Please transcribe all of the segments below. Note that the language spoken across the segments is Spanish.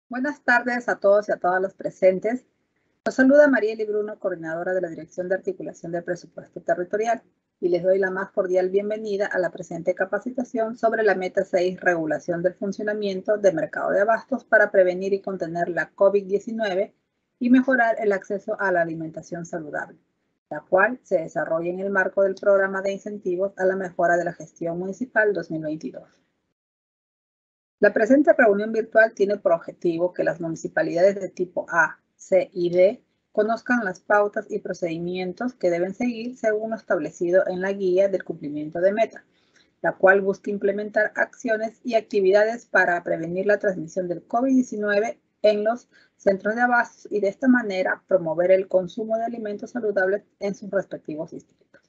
Buenas tardes a todos y a todas los presentes. Los saluda Marieli Bruno, coordinadora de la Dirección de Articulación del Presupuesto Territorial, y les doy la más cordial bienvenida a la presente capacitación sobre la Meta 6, regulación del funcionamiento del mercado de abastos para prevenir y contener la COVID-19 y mejorar el acceso a la alimentación saludable, la cual se desarrolla en el marco del Programa de Incentivos a la Mejora de la Gestión Municipal 2022. La presente reunión virtual tiene por objetivo que las municipalidades de tipo A, C y D conozcan las pautas y procedimientos que deben seguir según lo establecido en la guía del cumplimiento de meta, la cual busca implementar acciones y actividades para prevenir la transmisión del COVID-19 en los centros de abastos y de esta manera promover el consumo de alimentos saludables en sus respectivos distritos.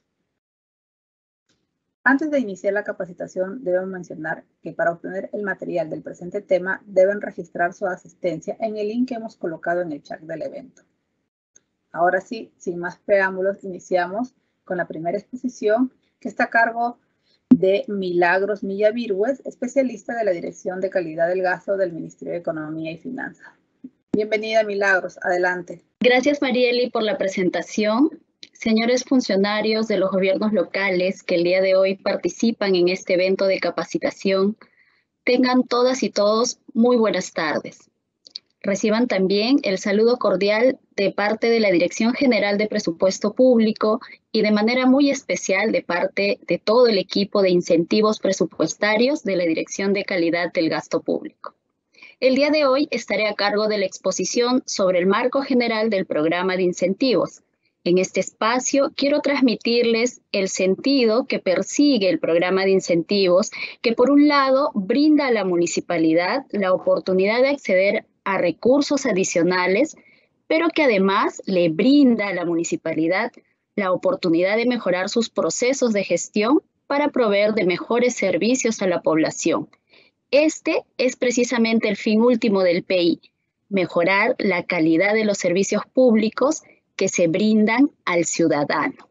Antes de iniciar la capacitación, debo mencionar que para obtener el material del presente tema deben registrar su asistencia en el link que hemos colocado en el chat del evento. Ahora sí, sin más preámbulos, iniciamos con la primera exposición que está a cargo de Milagros Millavirgües, especialista de la Dirección de Calidad del Gasto del Ministerio de Economía y Finanzas. Bienvenida, Milagros. Adelante. Gracias, Marieli, por la presentación. Señores funcionarios de los gobiernos locales que el día de hoy participan en este evento de capacitación, tengan todas y todos muy buenas tardes. Reciban también el saludo cordial de parte de la Dirección General de Presupuesto Público y de manera muy especial de parte de todo el equipo de incentivos presupuestarios de la Dirección de Calidad del Gasto Público. El día de hoy estaré a cargo de la exposición sobre el marco general del programa de incentivos. En este espacio quiero transmitirles el sentido que persigue el programa de incentivos, que por un lado brinda a la municipalidad la oportunidad de acceder a recursos adicionales, pero que además le brinda a la municipalidad la oportunidad de mejorar sus procesos de gestión para proveer de mejores servicios a la población. Este es precisamente el fin último del PI, mejorar la calidad de los servicios públicos que se brindan al ciudadano.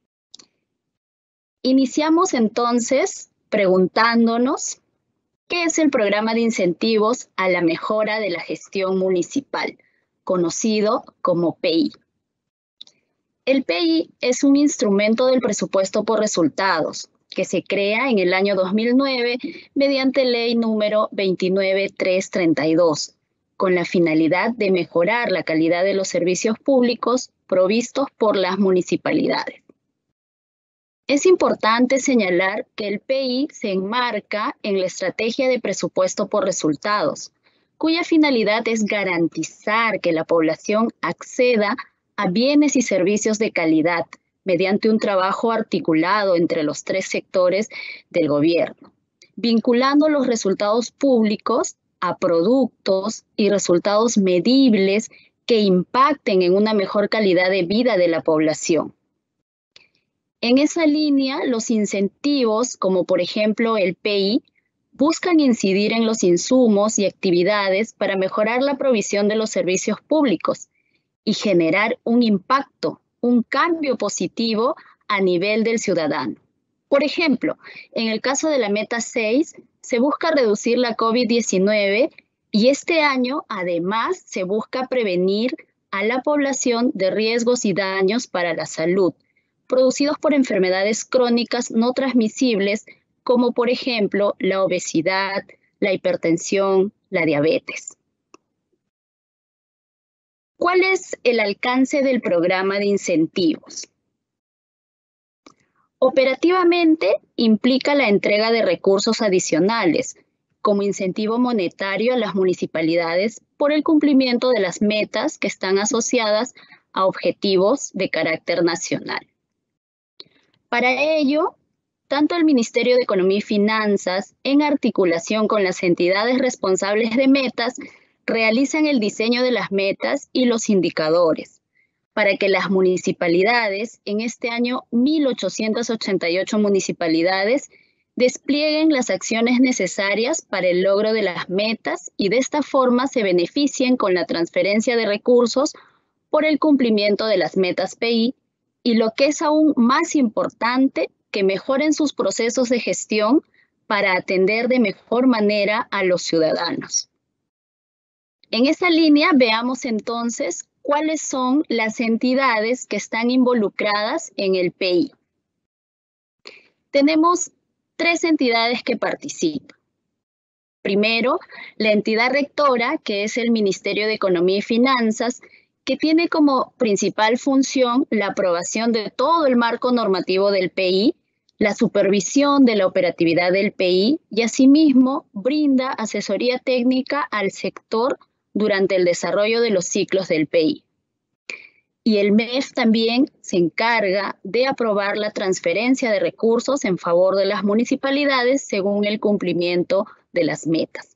Iniciamos entonces preguntándonos ¿qué es el programa de incentivos a la mejora de la gestión municipal, conocido como PI? El PI es un instrumento del presupuesto por resultados que se crea en el año 2009 mediante ley número 29332, con la finalidad de mejorar la calidad de los servicios públicos provistos por las municipalidades. Es importante señalar que el PI se enmarca en la estrategia de presupuesto por resultados, cuya finalidad es garantizar que la población acceda a bienes y servicios de calidad mediante un trabajo articulado entre los tres sectores del gobierno, vinculando los resultados públicos a productos y resultados medibles que impacten en una mejor calidad de vida de la población. En esa línea, los incentivos, como por ejemplo el PI, buscan incidir en los insumos y actividades para mejorar la provisión de los servicios públicos y generar un impacto, un cambio positivo a nivel del ciudadano. Por ejemplo, en el caso de la Meta 6, se busca reducir la COVID-19 y este año, además, se busca prevenir a la población de riesgos y daños para la salud, producidos por enfermedades crónicas no transmisibles, como por ejemplo la obesidad, la hipertensión, la diabetes. ¿Cuál es el alcance del programa de incentivos? Operativamente, implica la entrega de recursos adicionales como incentivo monetario a las municipalidades por el cumplimiento de las metas que están asociadas a objetivos de carácter nacional. Para ello, tanto el Ministerio de Economía y Finanzas, en articulación con las entidades responsables de metas, realizan el diseño de las metas y los indicadores para que las municipalidades, en este año 1.888 municipalidades, desplieguen las acciones necesarias para el logro de las metas y de esta forma se beneficien con la transferencia de recursos por el cumplimiento de las metas PI y lo que es aún más importante, que mejoren sus procesos de gestión para atender de mejor manera a los ciudadanos. En esa línea veamos entonces cuáles son las entidades que están involucradas en el PI. Tenemos 3 entidades que participan. Primero, la entidad rectora, que es el Ministerio de Economía y Finanzas, que tiene como principal función la aprobación de todo el marco normativo del PI, la supervisión de la operatividad del PI y asimismo brinda asesoría técnica al sector durante el desarrollo de los ciclos del PI. Y el MEF también se encarga de aprobar la transferencia de recursos en favor de las municipalidades según el cumplimiento de las metas.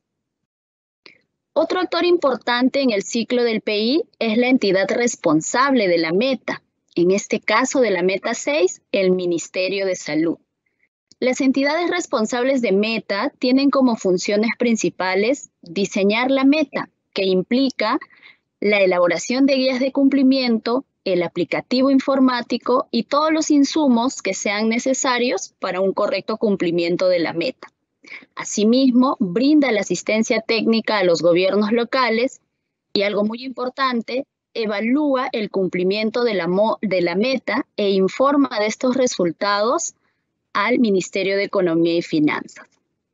Otro actor importante en el ciclo del PI es la entidad responsable de la meta, en este caso de la meta 6, el Ministerio de Salud. Las entidades responsables de meta tienen como funciones principales diseñar la meta, que implica la elaboración de guías de cumplimiento, el aplicativo informático y todos los insumos que sean necesarios para un correcto cumplimiento de la meta. Asimismo, brinda la asistencia técnica a los gobiernos locales y, algo muy importante, evalúa el cumplimiento de la meta e informa de estos resultados al Ministerio de Economía y Finanzas.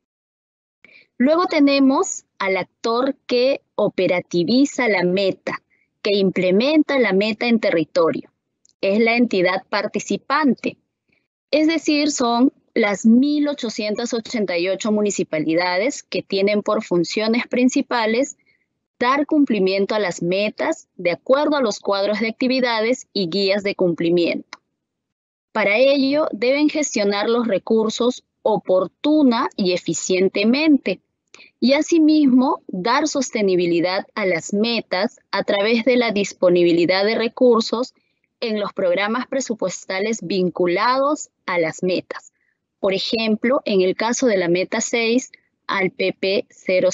Luego tenemos al actor que operativiza la meta, que implementa la meta en territorio. Es la entidad participante, es decir, son las 1.888 municipalidades que tienen por funciones principales dar cumplimiento a las metas de acuerdo a los cuadros de actividades y guías de cumplimiento. Para ello, deben gestionar los recursos oportuna y eficientemente y asimismo dar sostenibilidad a las metas a través de la disponibilidad de recursos en los programas presupuestales vinculados a las metas. Por ejemplo, en el caso de la meta 6, al PP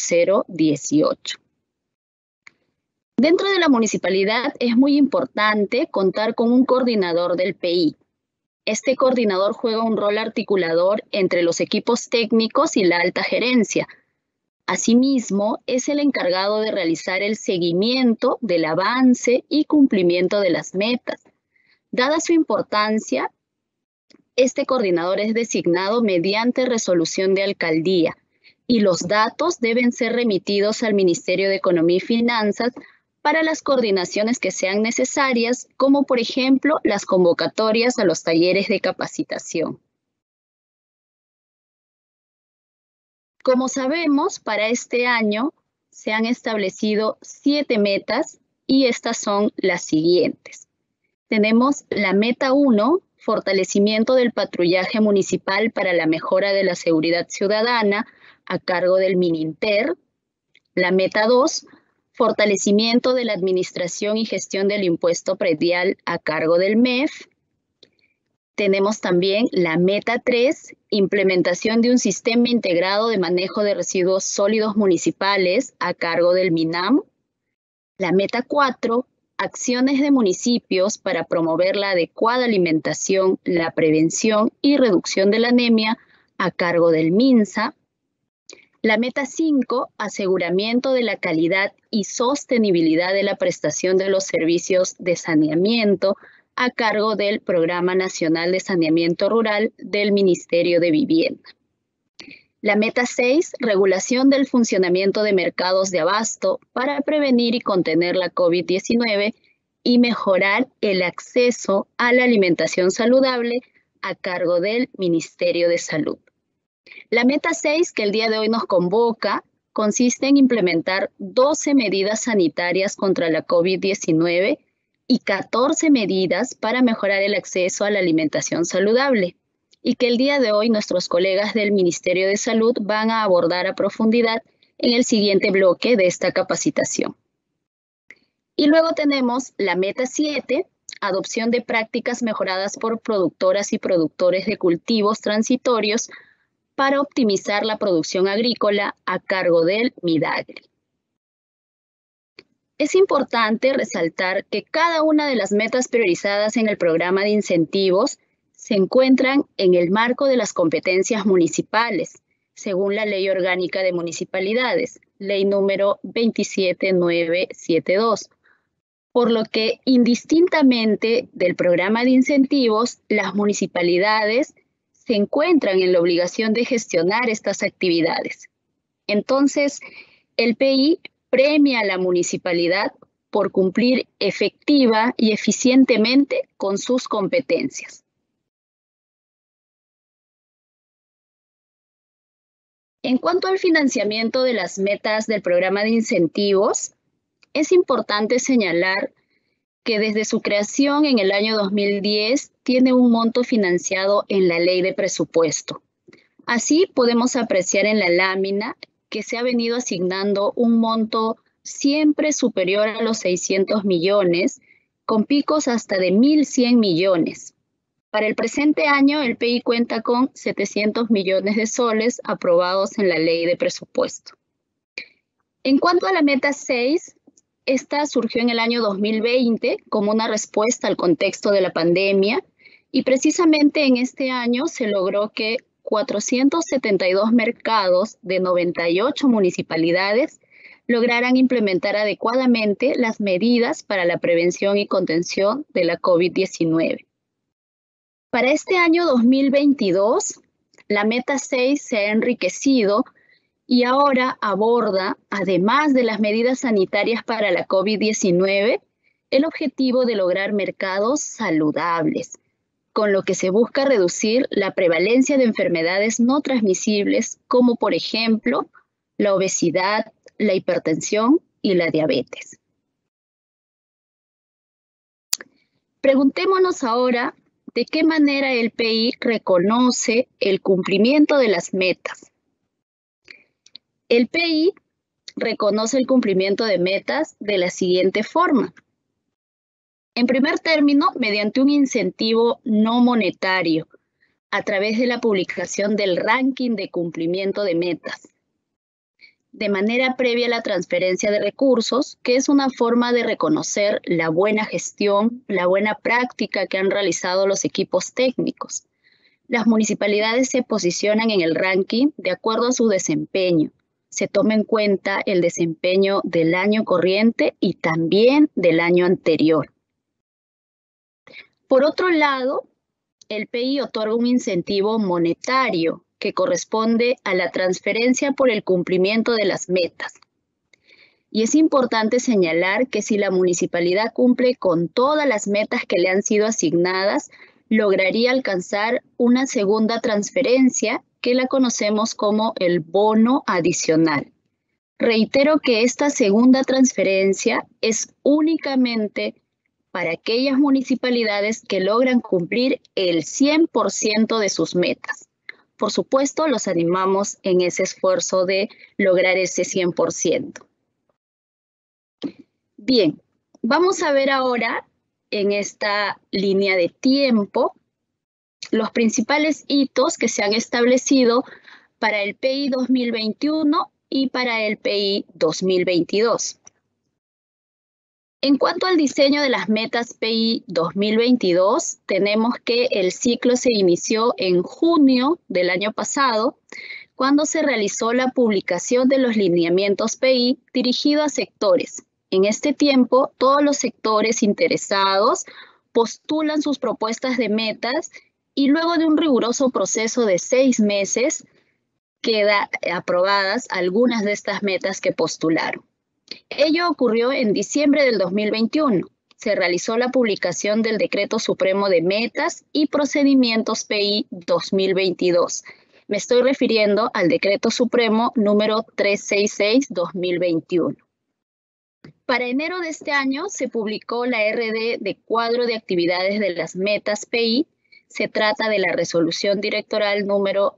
0018. Dentro de la municipalidad es muy importante contar con un coordinador del PI. Este coordinador juega un rol articulador entre los equipos técnicos y la alta gerencia. Asimismo, es el encargado de realizar el seguimiento del avance y cumplimiento de las metas. Dada su importancia, este coordinador es designado mediante resolución de alcaldía y los datos deben ser remitidos al Ministerio de Economía y Finanzas para las coordinaciones que sean necesarias, como por ejemplo las convocatorias a los talleres de capacitación. Como sabemos, para este año se han establecido 7 metas y estas son las siguientes. Tenemos la meta 1, fortalecimiento del patrullaje municipal para la mejora de la seguridad ciudadana a cargo del Mininter. La meta 2, fortalecimiento de la administración y gestión del impuesto predial a cargo del MEF. Tenemos también la meta 3, implementación de un sistema integrado de manejo de residuos sólidos municipales a cargo del MINAM. La meta 4, acciones de municipios para promover la adecuada alimentación, la prevención y reducción de la anemia a cargo del MINSA. La meta 5, aseguramiento de la calidad y sostenibilidad de la prestación de los servicios de saneamiento a cargo del Programa Nacional de Saneamiento Rural del Ministerio de Vivienda. La meta 6, regulación del funcionamiento de mercados de abasto para prevenir y contener la COVID-19 y mejorar el acceso a la alimentación saludable a cargo del Ministerio de Salud. La meta 6, que el día de hoy nos convoca, consiste en implementar 12 medidas sanitarias contra la COVID-19 y 14 medidas para mejorar el acceso a la alimentación saludable, y que el día de hoy nuestros colegas del Ministerio de Salud van a abordar a profundidad en el siguiente bloque de esta capacitación. Y luego tenemos la meta 7, adopción de prácticas mejoradas por productoras y productores de cultivos transitorios para optimizar la producción agrícola a cargo del Midagri. Es importante resaltar que cada una de las metas priorizadas en el programa de incentivos se encuentran en el marco de las competencias municipales, según la Ley Orgánica de Municipalidades, ley número 27972. Por lo que, indistintamente del programa de incentivos, las municipalidades se encuentran en la obligación de gestionar estas actividades. Entonces, el PI premia a la municipalidad por cumplir efectiva y eficientemente con sus competencias. En cuanto al financiamiento de las metas del programa de incentivos, es importante señalar que desde su creación en el año 2010 tiene un monto financiado en la ley de presupuesto. Así podemos apreciar en la lámina que se ha venido asignando un monto siempre superior a los 600 millones, con picos hasta de 1.100 millones. Para el presente año, el PI cuenta con 700 millones de soles aprobados en la ley de presupuesto. En cuanto a la meta 6, esta surgió en el año 2020 como una respuesta al contexto de la pandemia y precisamente en este año se logró que 472 mercados de 98 municipalidades lograran implementar adecuadamente las medidas para la prevención y contención de la COVID-19. Para este año 2022, la meta 6 se ha enriquecido y ahora aborda, además de las medidas sanitarias para la COVID-19, el objetivo de lograr mercados saludables, con lo que se busca reducir la prevalencia de enfermedades no transmisibles, como por ejemplo la obesidad, la hipertensión y la diabetes. Preguntémonos ahora de qué manera el PI reconoce el cumplimiento de las metas. El PI reconoce el cumplimiento de metas de la siguiente forma. En primer término, mediante un incentivo no monetario, a través de la publicación del ranking de cumplimiento de metas, de manera previa a la transferencia de recursos, que es una forma de reconocer la buena gestión, la buena práctica que han realizado los equipos técnicos. Las municipalidades se posicionan en el ranking de acuerdo a su desempeño. Se toma en cuenta el desempeño del año corriente y también del año anterior. Por otro lado, el PI otorga un incentivo monetario que corresponde a la transferencia por el cumplimiento de las metas. Y es importante señalar que si la municipalidad cumple con todas las metas que le han sido asignadas, lograría alcanzar una segunda transferencia que la conocemos como el bono adicional. Reitero que esta segunda transferencia es únicamente para aquellas municipalidades que logran cumplir el 100% de sus metas. Por supuesto, los animamos en ese esfuerzo de lograr ese 100%. Bien, vamos a ver ahora en esta línea de tiempo los principales hitos que se han establecido para el PI 2021 y para el PI 2022. En cuanto al diseño de las metas PI 2022, tenemos que el ciclo se inició en junio del año pasado, cuando se realizó la publicación de los lineamientos PI dirigidos a sectores. En este tiempo, todos los sectores interesados postulan sus propuestas de metas y luego de un riguroso proceso de 6 meses, quedan aprobadas algunas de estas metas que postularon. Ello ocurrió en diciembre del 2021. Se realizó la publicación del Decreto Supremo de Metas y Procedimientos PI 2022. Me estoy refiriendo al Decreto Supremo número 366-2021. Para enero de este año se publicó la RD de cuadro de actividades de las metas PI. Se trata de la Resolución Directoral número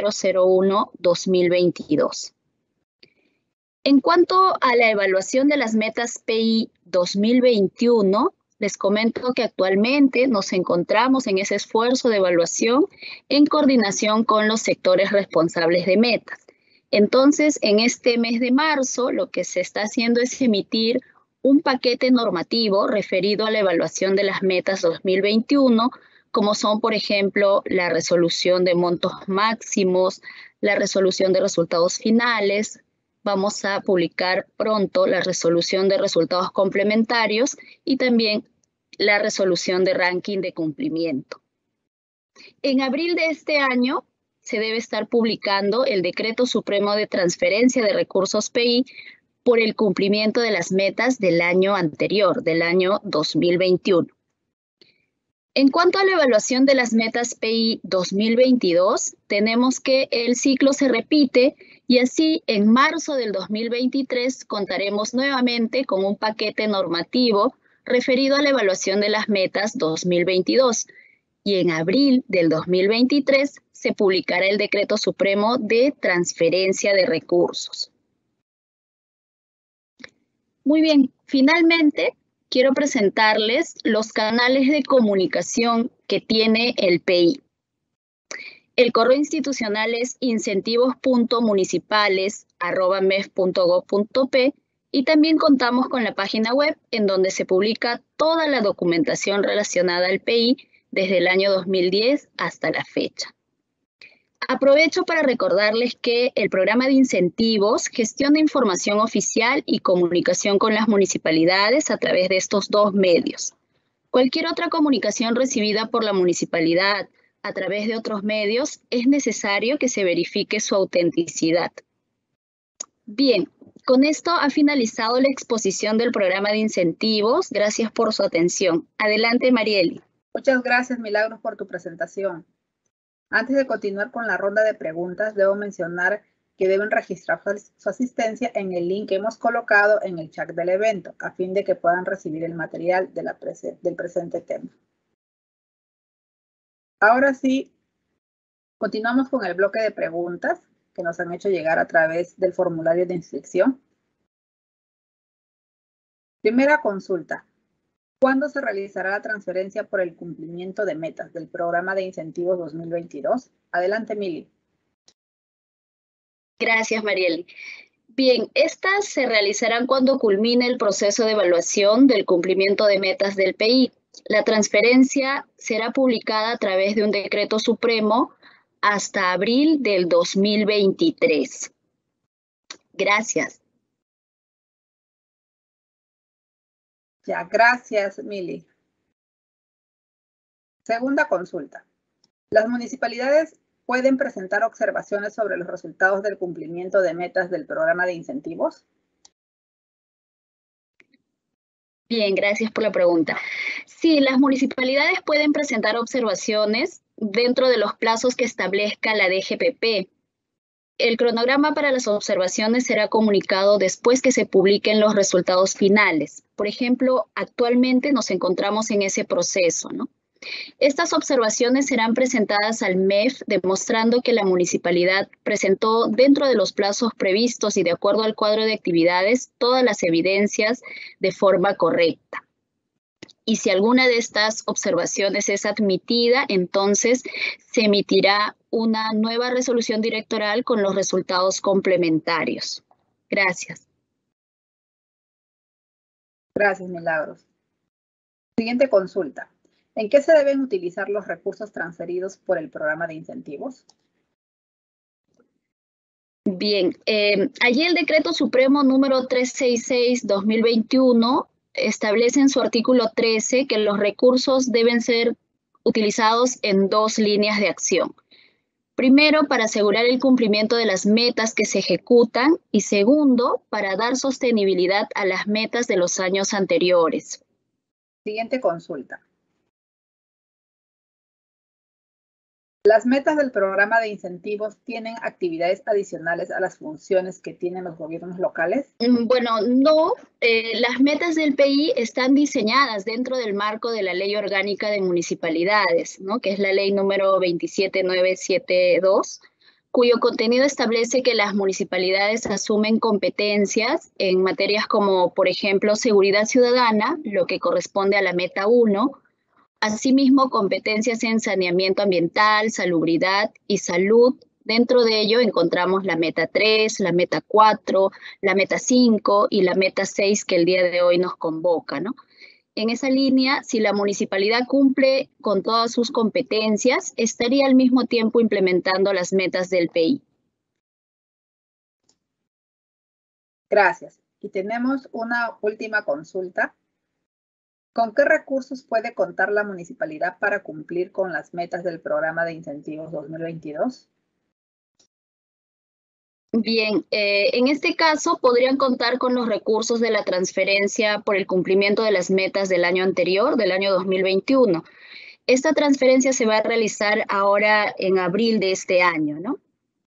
001-2022. En cuanto a la evaluación de las metas PI 2021, les comento que actualmente nos encontramos en ese esfuerzo de evaluación en coordinación con los sectores responsables de metas. Entonces, en este mes de marzo, lo que se está haciendo es emitir un paquete normativo referido a la evaluación de las metas 2021, como son, por ejemplo, la resolución de montos máximos, la resolución de resultados finales, vamos a publicar pronto la resolución de resultados complementarios y también la resolución de ranking de cumplimiento. En abril de este año se debe estar publicando el Decreto Supremo de Transferencia de Recursos PI por el cumplimiento de las metas del año anterior, del año 2021. En cuanto a la evaluación de las metas PI 2022, tenemos que el ciclo se repite y así en marzo del 2023 contaremos nuevamente con un paquete normativo referido a la evaluación de las metas 2022 y en abril del 2023 se publicará el Decreto Supremo de Transferencia de Recursos. Muy bien, finalmente quiero presentarles los canales de comunicación que tiene el PI. El correo institucional es incentivos.municipales@mef.gov.p y también contamos con la página web en donde se publica toda la documentación relacionada al PI desde el año 2010 hasta la fecha. Aprovecho para recordarles que el programa de incentivos gestiona información oficial y comunicación con las municipalidades a través de estos dos medios. Cualquier otra comunicación recibida por la municipalidad a través de otros medios es necesario que se verifique su autenticidad. Bien, con esto ha finalizado la exposición del programa de incentivos. Gracias por su atención. Adelante, Marieli. Muchas gracias, Milagros, por tu presentación. Antes de continuar con la ronda de preguntas, debo mencionar que deben registrar su asistencia en el link que hemos colocado en el chat del evento, a fin de que puedan recibir el material del presente tema. Ahora sí, continuamos con el bloque de preguntas que nos han hecho llegar a través del formulario de inscripción. Primera consulta. ¿Cuándo se realizará la transferencia por el cumplimiento de metas del programa de incentivos 2022? Adelante, Mili. Gracias, Marieli. Bien, estas se realizarán cuando culmine el proceso de evaluación del cumplimiento de metas del PI. La transferencia será publicada a través de un decreto supremo hasta abril del 2023. Gracias. Ya, gracias, Mili. Segunda consulta. ¿Las municipalidades pueden presentar observaciones sobre los resultados del cumplimiento de metas del programa de incentivos? Bien, gracias por la pregunta. Sí, las municipalidades pueden presentar observaciones dentro de los plazos que establezca la DGPP. El cronograma para las observaciones será comunicado después que se publiquen los resultados finales. Por ejemplo, actualmente nos encontramos en ese proceso, ¿no? Estas observaciones serán presentadas al MEF demostrando que la municipalidad presentó dentro de los plazos previstos y de acuerdo al cuadro de actividades todas las evidencias de forma correcta. Y si alguna de estas observaciones es admitida, entonces se emitirá una nueva resolución directoral con los resultados complementarios. Gracias. Gracias, Milagros. Siguiente consulta. ¿En qué se deben utilizar los recursos transferidos por el programa de incentivos? Bien, allí el Decreto Supremo número 366/2021 establece en su artículo 13 que los recursos deben ser utilizados en dos líneas de acción. Primero, para asegurar el cumplimiento de las metas que se ejecutan y segundo, para dar sostenibilidad a las metas de los años anteriores. Siguiente consulta. ¿Las metas del programa de incentivos tienen actividades adicionales a las funciones que tienen los gobiernos locales? Bueno, no. Las metas del PI están diseñadas dentro del marco de la Ley Orgánica de Municipalidades, ¿no? Que es la ley número 27972, cuyo contenido establece que las municipalidades asumen competencias en materias como, por ejemplo, seguridad ciudadana, lo que corresponde a la meta 1, asimismo, competencias en saneamiento ambiental, salubridad y salud. Dentro de ello encontramos la meta 3, la meta 4, la meta 5 y la meta 6 que el día de hoy nos convoca, ¿no? En esa línea, si la municipalidad cumple con todas sus competencias, estaría al mismo tiempo implementando las metas del PI. Gracias. Y tenemos una última consulta. ¿Con qué recursos puede contar la municipalidad para cumplir con las metas del programa de incentivos 2022? Bien, en este caso podrían contar con los recursos de la transferencia por el cumplimiento de las metas del año anterior, del año 2021. Esta transferencia se va a realizar ahora en abril de este año, ¿no?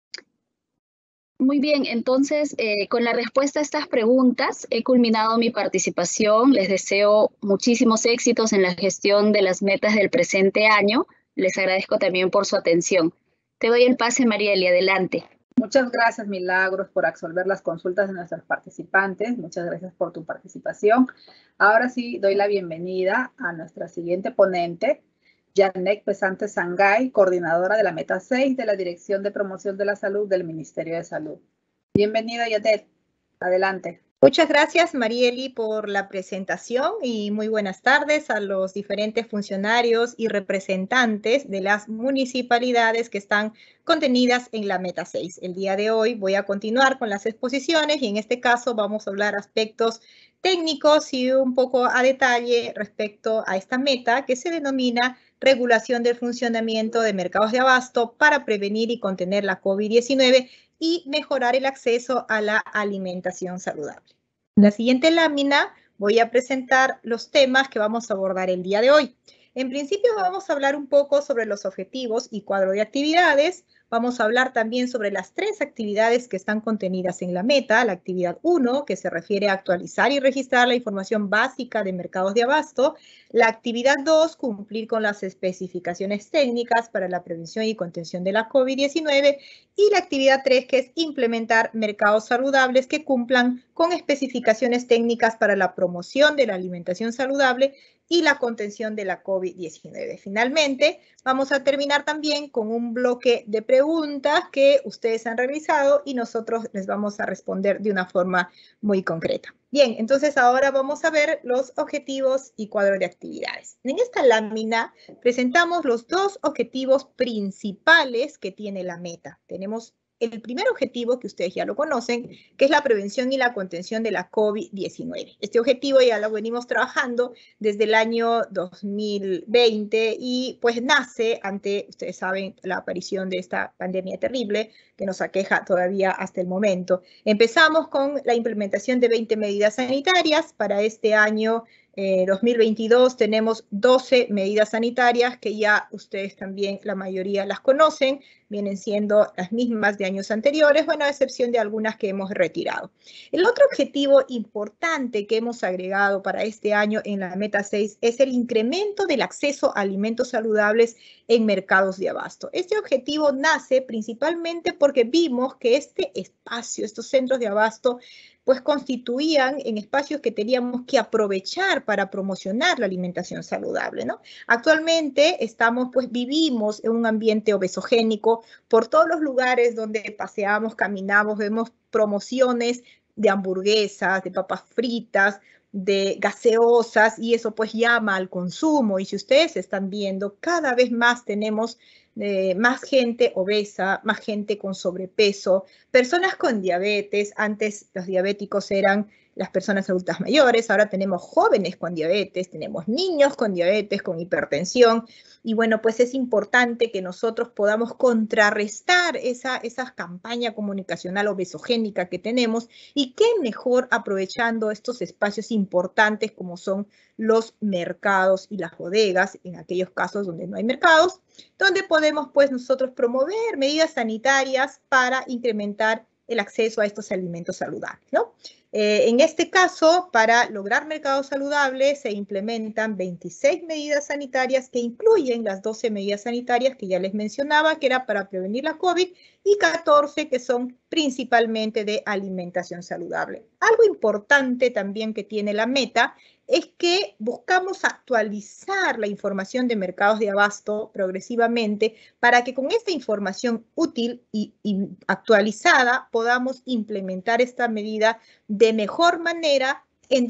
Muy bien, entonces, con la respuesta a estas preguntas, he culminado mi participación. Les deseo muchísimos éxitos en la gestión de las metas del presente año. Les agradezco también por su atención. Te doy el pase, Marieli, adelante. Muchas gracias, Milagros, por absolver las consultas de nuestros participantes. Muchas gracias por tu participación. Ahora sí, doy la bienvenida a nuestra siguiente ponente, Yanek Pesante Sangay, coordinadora de la Meta 6 de la Dirección de Promoción de la Salud del Ministerio de Salud. Bienvenida, Yanek. Adelante. Muchas gracias, Marieli, por la presentación y muy buenas tardes a los diferentes funcionarios y representantes de las municipalidades que están contenidas en la Meta 6. El día de hoy voy a continuar con las exposiciones y en este caso vamos a hablar aspectos técnicos y un poco a detalle respecto a esta meta que se denomina regulación del funcionamiento de mercados de abasto para prevenir y contener la COVID-19 y mejorar el acceso a la alimentación saludable. En la siguiente lámina voy a presentar los temas que vamos a abordar el día de hoy. En principio vamos a hablar un poco sobre los objetivos y cuadro de actividades. Vamos a hablar también sobre las 3 actividades que están contenidas en la meta. La actividad 1, que se refiere a actualizar y registrar la información básica de mercados de abasto. La actividad 2, cumplir con las especificaciones técnicas para la prevención y contención de la COVID-19. Y la actividad 3, que es implementar mercados saludables que cumplan con especificaciones técnicas para la promoción de la alimentación saludable y la contención de la COVID-19. Finalmente, vamos a terminar también con un bloque de preguntas que ustedes han realizado y nosotros les vamos a responder de una forma muy concreta. Bien, entonces ahora vamos a ver los objetivos y cuadro de actividades. En esta lámina presentamos los 2 objetivos principales que tiene la meta. Tenemos el primer objetivo, que ustedes ya lo conocen, que es la prevención y la contención de la COVID-19. Este objetivo ya lo venimos trabajando desde el año 2020 y pues nace ante, ustedes saben, la aparición de esta pandemia terrible que nos aqueja todavía hasta el momento. Empezamos con la implementación de 20 medidas sanitarias. Para este año 2022 tenemos 12 medidas sanitarias que ya ustedes también, la mayoría las conocen, vienen siendo las mismas de años anteriores, bueno, a excepción de algunas que hemos retirado. El otro objetivo importante que hemos agregado para este año en la Meta 6 es el incremento del acceso a alimentos saludables en mercados de abasto. Este objetivo nace principalmente porque vimos que este espacio, estos centros de abasto, pues constituían en espacios que teníamos que aprovechar para promocionar la alimentación saludable, ¿no? Actualmente vivimos en un ambiente obesogénico. Por todos los lugares donde paseamos, caminamos, vemos promociones de hamburguesas, de papas fritas, de gaseosas, y eso pues llama al consumo. Y si ustedes están viendo, cada vez más tenemos más gente obesa, más gente con sobrepeso, personas con diabetes. Antes los diabéticos eran las personas adultas mayores, ahora tenemos jóvenes con diabetes, tenemos niños con diabetes, con hipertensión, y bueno, pues es importante que nosotros podamos contrarrestar esa campaña comunicacional obesogénica que tenemos, y qué mejor aprovechando estos espacios importantes como son los mercados y las bodegas, en aquellos casos donde no hay mercados, donde podemos pues nosotros promover medidas sanitarias para incrementar el acceso a estos alimentos saludables, ¿no? En este caso, para lograr mercados saludables, se implementan 26 medidas sanitarias que incluyen las 12 medidas sanitarias que ya les mencionaba, que era para prevenir la COVID, y 14 que son principalmente de alimentación saludable. Algo importante también que tiene la meta es que buscamos actualizar la información de mercados de abasto progresivamente para que con esta información útil y actualizada podamos implementar esta medida de mejor manera en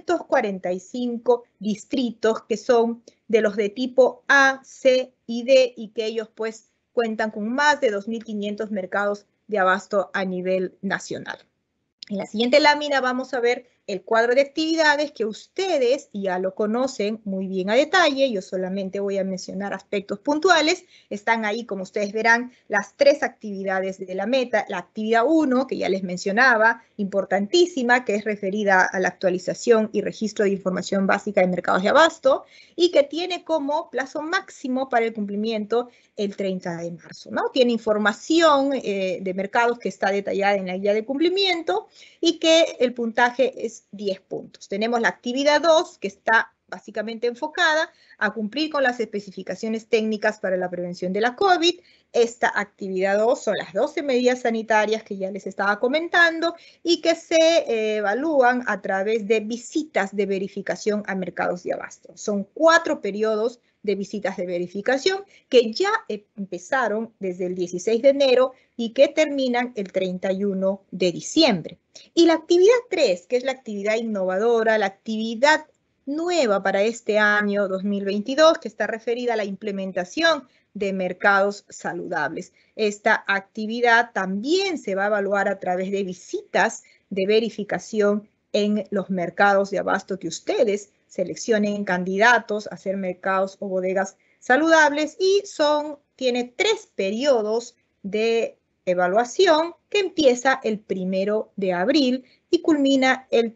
245 distritos que son de los de tipo A, C y D, y que ellos pues cuentan con más de 2.500 mercados de abasto a nivel nacional. En la siguiente lámina vamos a ver el cuadro de actividades que ustedes ya lo conocen muy bien a detalle. Yo solamente voy a mencionar aspectos puntuales. Están ahí, como ustedes verán, las 3 actividades de la meta. La actividad 1, que ya les mencionaba, importantísima, que es referida a la actualización y registro de información básica de mercados de abasto y que tiene como plazo máximo para el cumplimiento el 30 de marzo, ¿no? Tiene información de mercados que está detallada en la guía de cumplimiento y que el puntaje es 10 puntos. Tenemos la actividad 2, que está básicamente enfocada a cumplir con las especificaciones técnicas para la prevención de la COVID. Esta actividad 2 son las 12 medidas sanitarias que ya les estaba comentando y que se evalúan a través de visitas de verificación a mercados de abasto. Son 4 periodos de visitas de verificación que ya empezaron desde el 16 de enero y que terminan el 31 de diciembre. Y la actividad 3, que es la actividad innovadora, la actividad nueva para este año 2022, que está referida a la implementación de mercados saludables. Esta actividad también se va a evaluar a través de visitas de verificación en los mercados de abasto que ustedes seleccionen candidatos a hacer mercados o bodegas saludables y tiene 3 periodos de evaluación que empieza el 1 de abril y culmina el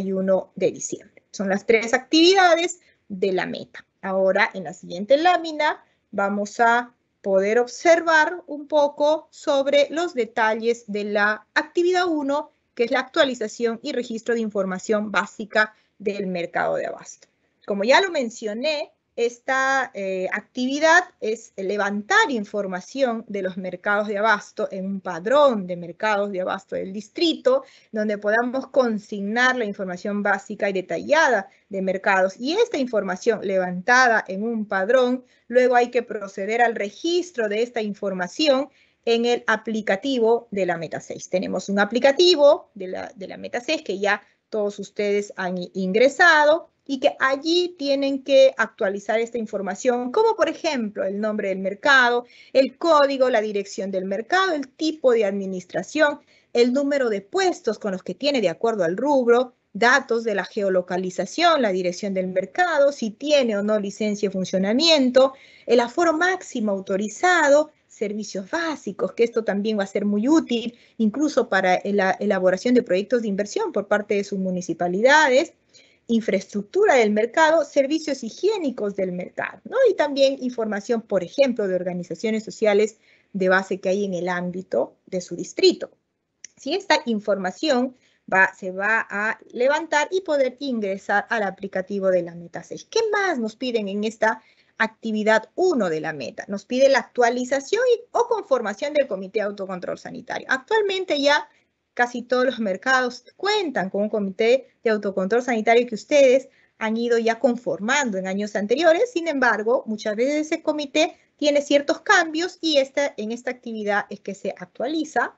31 de diciembre. Son las 3 actividades de la meta. Ahora, en la siguiente lámina, vamos a poder observar un poco sobre los detalles de la actividad 1, que es la actualización y registro de información básica del mercado de abasto. Como ya lo mencioné, esta actividad es levantar información de los mercados de abasto en un padrón de mercados de abasto del distrito, donde podamos consignar la información básica y detallada de mercados. Y esta información levantada en un padrón, luego hay que proceder al registro de esta información en el aplicativo de la Meta 6. Tenemos un aplicativo de la Meta 6 que ya todos ustedes han ingresado y que allí tienen que actualizar esta información, como por ejemplo el nombre del mercado, el código, la dirección del mercado, el tipo de administración, el número de puestos con los que tiene de acuerdo al rubro, datos de la geolocalización, la dirección del mercado, si tiene o no licencia de funcionamiento, el aforo máximo autorizado, servicios básicos, que esto también va a ser muy útil, incluso para la elaboración de proyectos de inversión por parte de sus municipalidades, infraestructura del mercado, servicios higiénicos del mercado, ¿no? Y también información, por ejemplo, de organizaciones sociales de base que hay en el ámbito de su distrito. Si esta información se va a levantar y poder ingresar al aplicativo de la Meta 6. ¿Qué más nos piden en esta actividad 1 de la meta? Nos pide la actualización o conformación del Comité de Autocontrol Sanitario. Actualmente ya casi todos los mercados cuentan con un Comité de Autocontrol Sanitario que ustedes han ido ya conformando en años anteriores. Sin embargo, muchas veces ese comité tiene ciertos cambios y en esta actividad es que se actualiza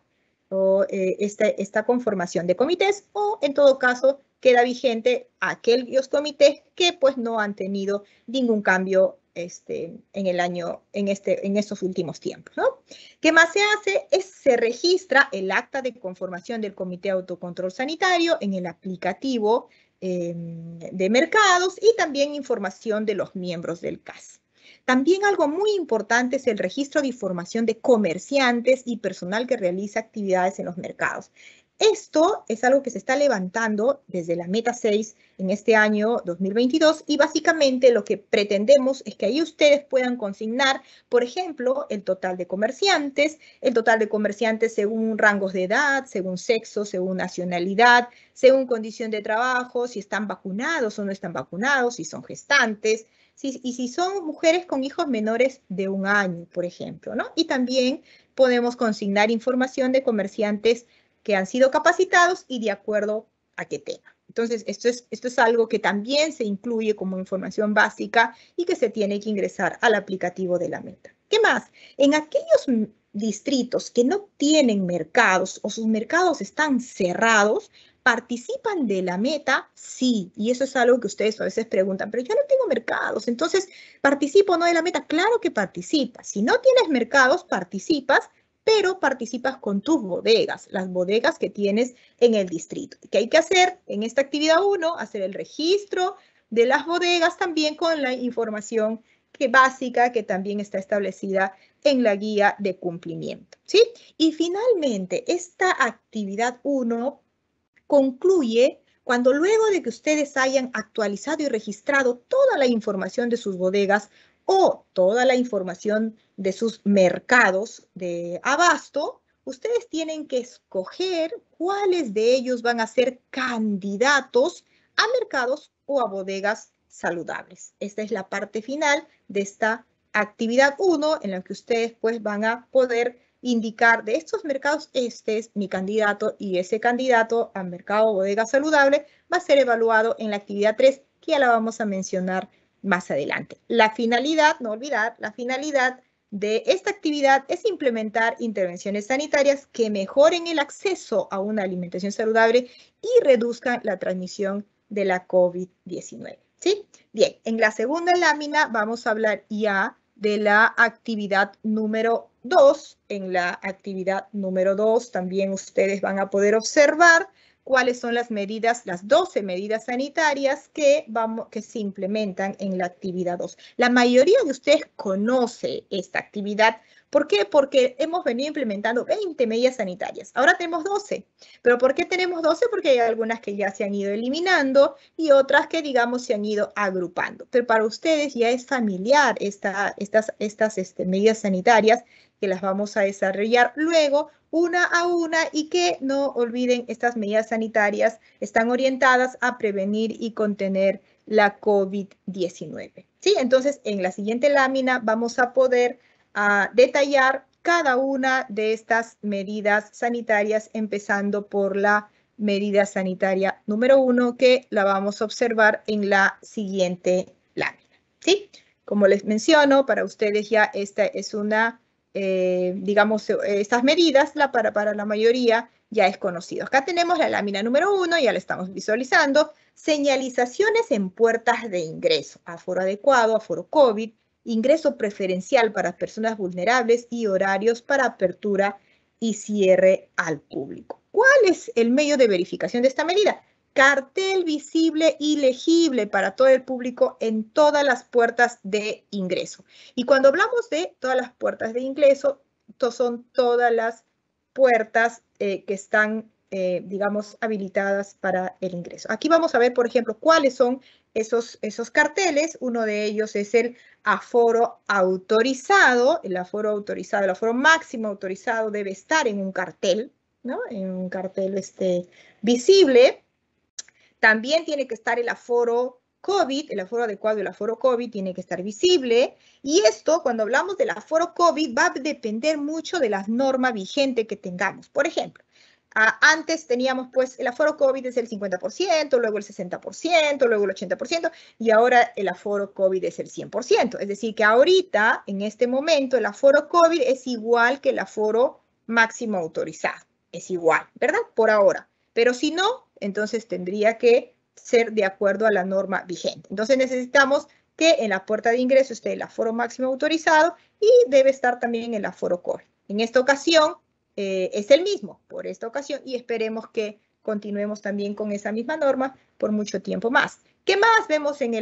esta conformación de comités, o en todo caso queda vigente aquellos comités que pues no han tenido ningún cambio en estos últimos tiempos, ¿no? ¿Qué más se hace? Se registra el acta de conformación del Comité de Autocontrol Sanitario en el aplicativo de mercados y también información de los miembros del CAS. También algo muy importante es el registro de información de comerciantes y personal que realiza actividades en los mercados. Esto es algo que se está levantando desde la Meta 6 en este año 2022 y básicamente lo que pretendemos es que ahí ustedes puedan consignar, por ejemplo, el total de comerciantes según rangos de edad, según sexo, según nacionalidad, según condición de trabajo, si están vacunados o no están vacunados, si son gestantes, y si son mujeres con hijos menores de 1 año, por ejemplo, ¿no? Y también podemos consignar información de comerciantes que han sido capacitados y de acuerdo a qué tema. Entonces, esto es algo que también se incluye como información básica y que se tiene que ingresar al aplicativo de la meta. ¿Qué más? En aquellos distritos que no tienen mercados o sus mercados están cerrados, ¿participan de la meta? Sí, y eso es algo que ustedes a veces preguntan, pero yo no tengo mercados, entonces, ¿participo o no de la meta? Claro que participas. Si no tienes mercados, participas, pero participas con tus bodegas, las bodegas que tienes en el distrito. ¿Qué hay que hacer en esta actividad 1? Hacer el registro de las bodegas también con la información básica que también está establecida en la guía de cumplimiento, ¿sí? Y finalmente, esta actividad 1 concluye cuando luego de que ustedes hayan actualizado y registrado toda la información de sus bodegas o toda la información de sus mercados de abasto, ustedes tienen que escoger cuáles de ellos van a ser candidatos a mercados o a bodegas saludables. Esta es la parte final de esta actividad 1 en la que ustedes pues van a poder indicar de estos mercados, este es mi candidato y ese candidato al mercado o bodega saludable va a ser evaluado en la actividad 3 que ya la vamos a mencionar más adelante. La finalidad, no olvidar, la finalidad de esta actividad es implementar intervenciones sanitarias que mejoren el acceso a una alimentación saludable y reduzcan la transmisión de la COVID-19. ¿Sí? Bien, en la segunda lámina vamos a hablar ya de la actividad número 2. En la actividad número 2 también ustedes van a poder observar cuáles son las medidas, las 12 medidas sanitarias que se implementan en la actividad 2. La mayoría de ustedes conoce esta actividad. ¿Por qué? Porque hemos venido implementando 20 medidas sanitarias. Ahora tenemos 12. ¿Pero por qué tenemos 12? Porque hay algunas que ya se han ido eliminando y otras que, digamos, se han ido agrupando. Pero para ustedes ya es familiar estas medidas sanitarias que las vamos a desarrollar luego una a una y que no olviden estas medidas sanitarias están orientadas a prevenir y contener la COVID-19. ¿Sí? Entonces, en la siguiente lámina vamos a poder detallar cada una de estas medidas sanitarias, empezando por la medida sanitaria número 1, que la vamos a observar en la siguiente lámina. ¿Sí? Como les menciono, para ustedes ya esta es una, digamos, estas medidas para la mayoría ya es conocido. Acá tenemos la lámina número 1, ya la estamos visualizando. Señalizaciones en puertas de ingreso, aforo adecuado, aforo COVID, ingreso preferencial para personas vulnerables y horarios para apertura y cierre al público. ¿Cuál es el medio de verificación de esta medida? Cartel visible y legible para todo el público en todas las puertas de ingreso. Y cuando hablamos de todas las puertas de ingreso, son todas las puertas que están, digamos, habilitadas para el ingreso. Aquí vamos a ver, por ejemplo, cuáles son esos carteles. Uno de ellos es el aforo autorizado. El aforo máximo autorizado debe estar en un cartel, ¿no? En un cartel visible. También tiene que estar el aforo COVID, el aforo adecuado y el aforo COVID tiene que estar visible. Y esto, cuando hablamos del aforo COVID, va a depender mucho de la norma vigente que tengamos. Por ejemplo, antes teníamos pues el aforo COVID es el 50%, luego el 60%, luego el 80% y ahora el aforo COVID es el 100%. Es decir, que ahorita, en este momento, el aforo COVID es igual que el aforo máximo autorizado. Es igual, ¿verdad? Por ahora. Pero si no, entonces tendría que ser de acuerdo a la norma vigente. Entonces necesitamos que en la puerta de ingreso esté el aforo máximo autorizado y debe estar también el aforo COVID. En esta ocasión es el mismo, por esta ocasión, y esperemos que continuemos también con esa misma norma por mucho tiempo más. ¿Qué más vemos en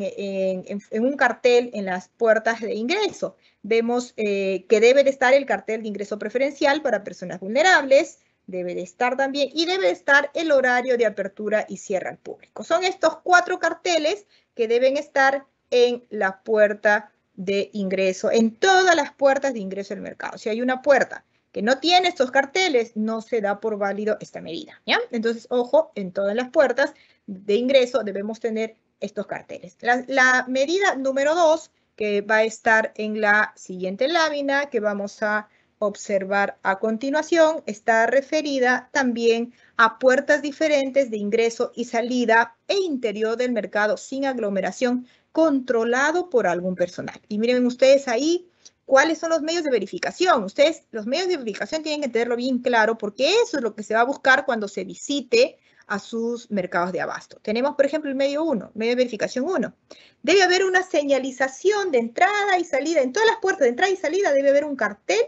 un cartel en las puertas de ingreso? Vemos que debe de estar el cartel de ingreso preferencial para personas vulnerables, debe de estar también, y debe de estar el horario de apertura y cierre al público. Son estos 4 carteles que deben estar en la puerta de ingreso, en todas las puertas de ingreso al mercado. Si hay una puerta que no tiene estos carteles, no se da por válido esta medida, ¿ya? Entonces, ojo, en todas las puertas de ingreso debemos tener estos carteles. La medida número 2, que va a estar en la siguiente lámina, que vamos a observar a continuación, está referida también a puertas diferentes de ingreso y salida e interior del mercado sin aglomeración, controlado por algún personal. Y miren ustedes ahí cuáles son los medios de verificación. Ustedes, los medios de verificación tienen que tenerlo bien claro porque eso es lo que se va a buscar cuando se visite a sus mercados de abasto. Tenemos, por ejemplo, el medio 1, medio de verificación 1. Debe haber una señalización de entrada y salida. En todas las puertas de entrada y salida debe haber un cartel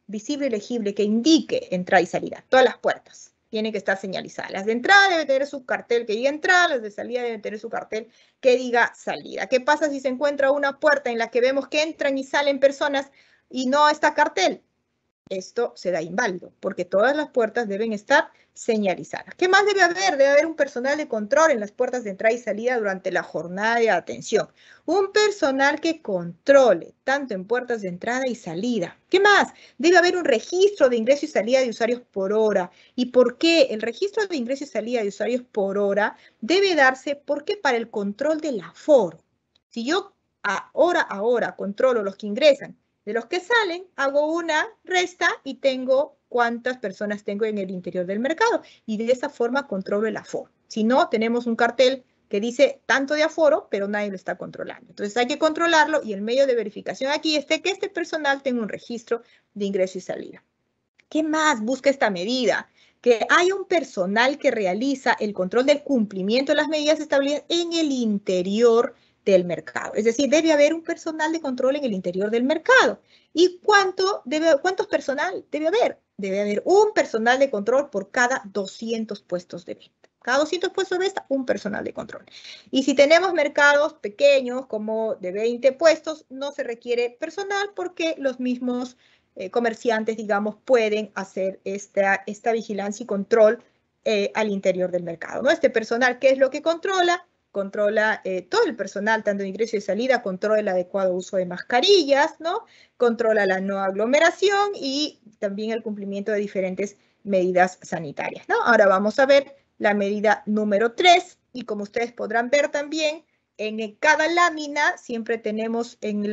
visible y legible que indique entrada y salida. Todas las puertas tienen que estar señalizadas. Las de entrada deben tener su cartel que diga entrada, las de salida deben tener su cartel que diga salida. ¿Qué pasa si se encuentra una puerta en la que vemos que entran y salen personas y no está cartel? Esto se da inválido, porque todas las puertas deben estar señalizadas. ¿Qué más debe haber? Debe haber un personal de control en las puertas de entrada y salida durante la jornada de atención. Un personal que controle, tanto en puertas de entrada y salida. ¿Qué más? Debe haber un registro de ingreso y salida de usuarios por hora. ¿Y por qué? El registro de ingreso y salida de usuarios por hora debe darse porque para el control del aforo. Si yo hora a hora controlo los que ingresan, de los que salen, hago una resta y tengo cuántas personas tengo en el interior del mercado. Y de esa forma controlo el aforo. Si no, tenemos un cartel que dice tanto de aforo, pero nadie lo está controlando. Entonces hay que controlarlo y el medio de verificación aquí es que este personal tenga un registro de ingreso y salida. ¿Qué más busca esta medida? Que haya un personal que realiza el control del cumplimiento de las medidas establecidas en el interior del mercado. Es decir, debe haber un personal de control en el interior del mercado. ¿Y cuántos personal debe haber? Debe haber un personal de control por cada 200 puestos de venta. Cada 200 puestos de venta, un personal de control. Y si tenemos mercados pequeños, como de 20 puestos, no se requiere personal porque los mismos comerciantes, digamos, pueden hacer esta vigilancia y control al interior del mercado, ¿no? Este personal, ¿qué es lo que controla? Controla todo el personal, tanto de ingreso y salida, controla el adecuado uso de mascarillas, ¿no? Controla la no aglomeración y también el cumplimiento de diferentes medidas sanitarias, ¿no? Ahora vamos a ver la medida número 3 y como ustedes podrán ver también, en cada lámina siempre tenemos en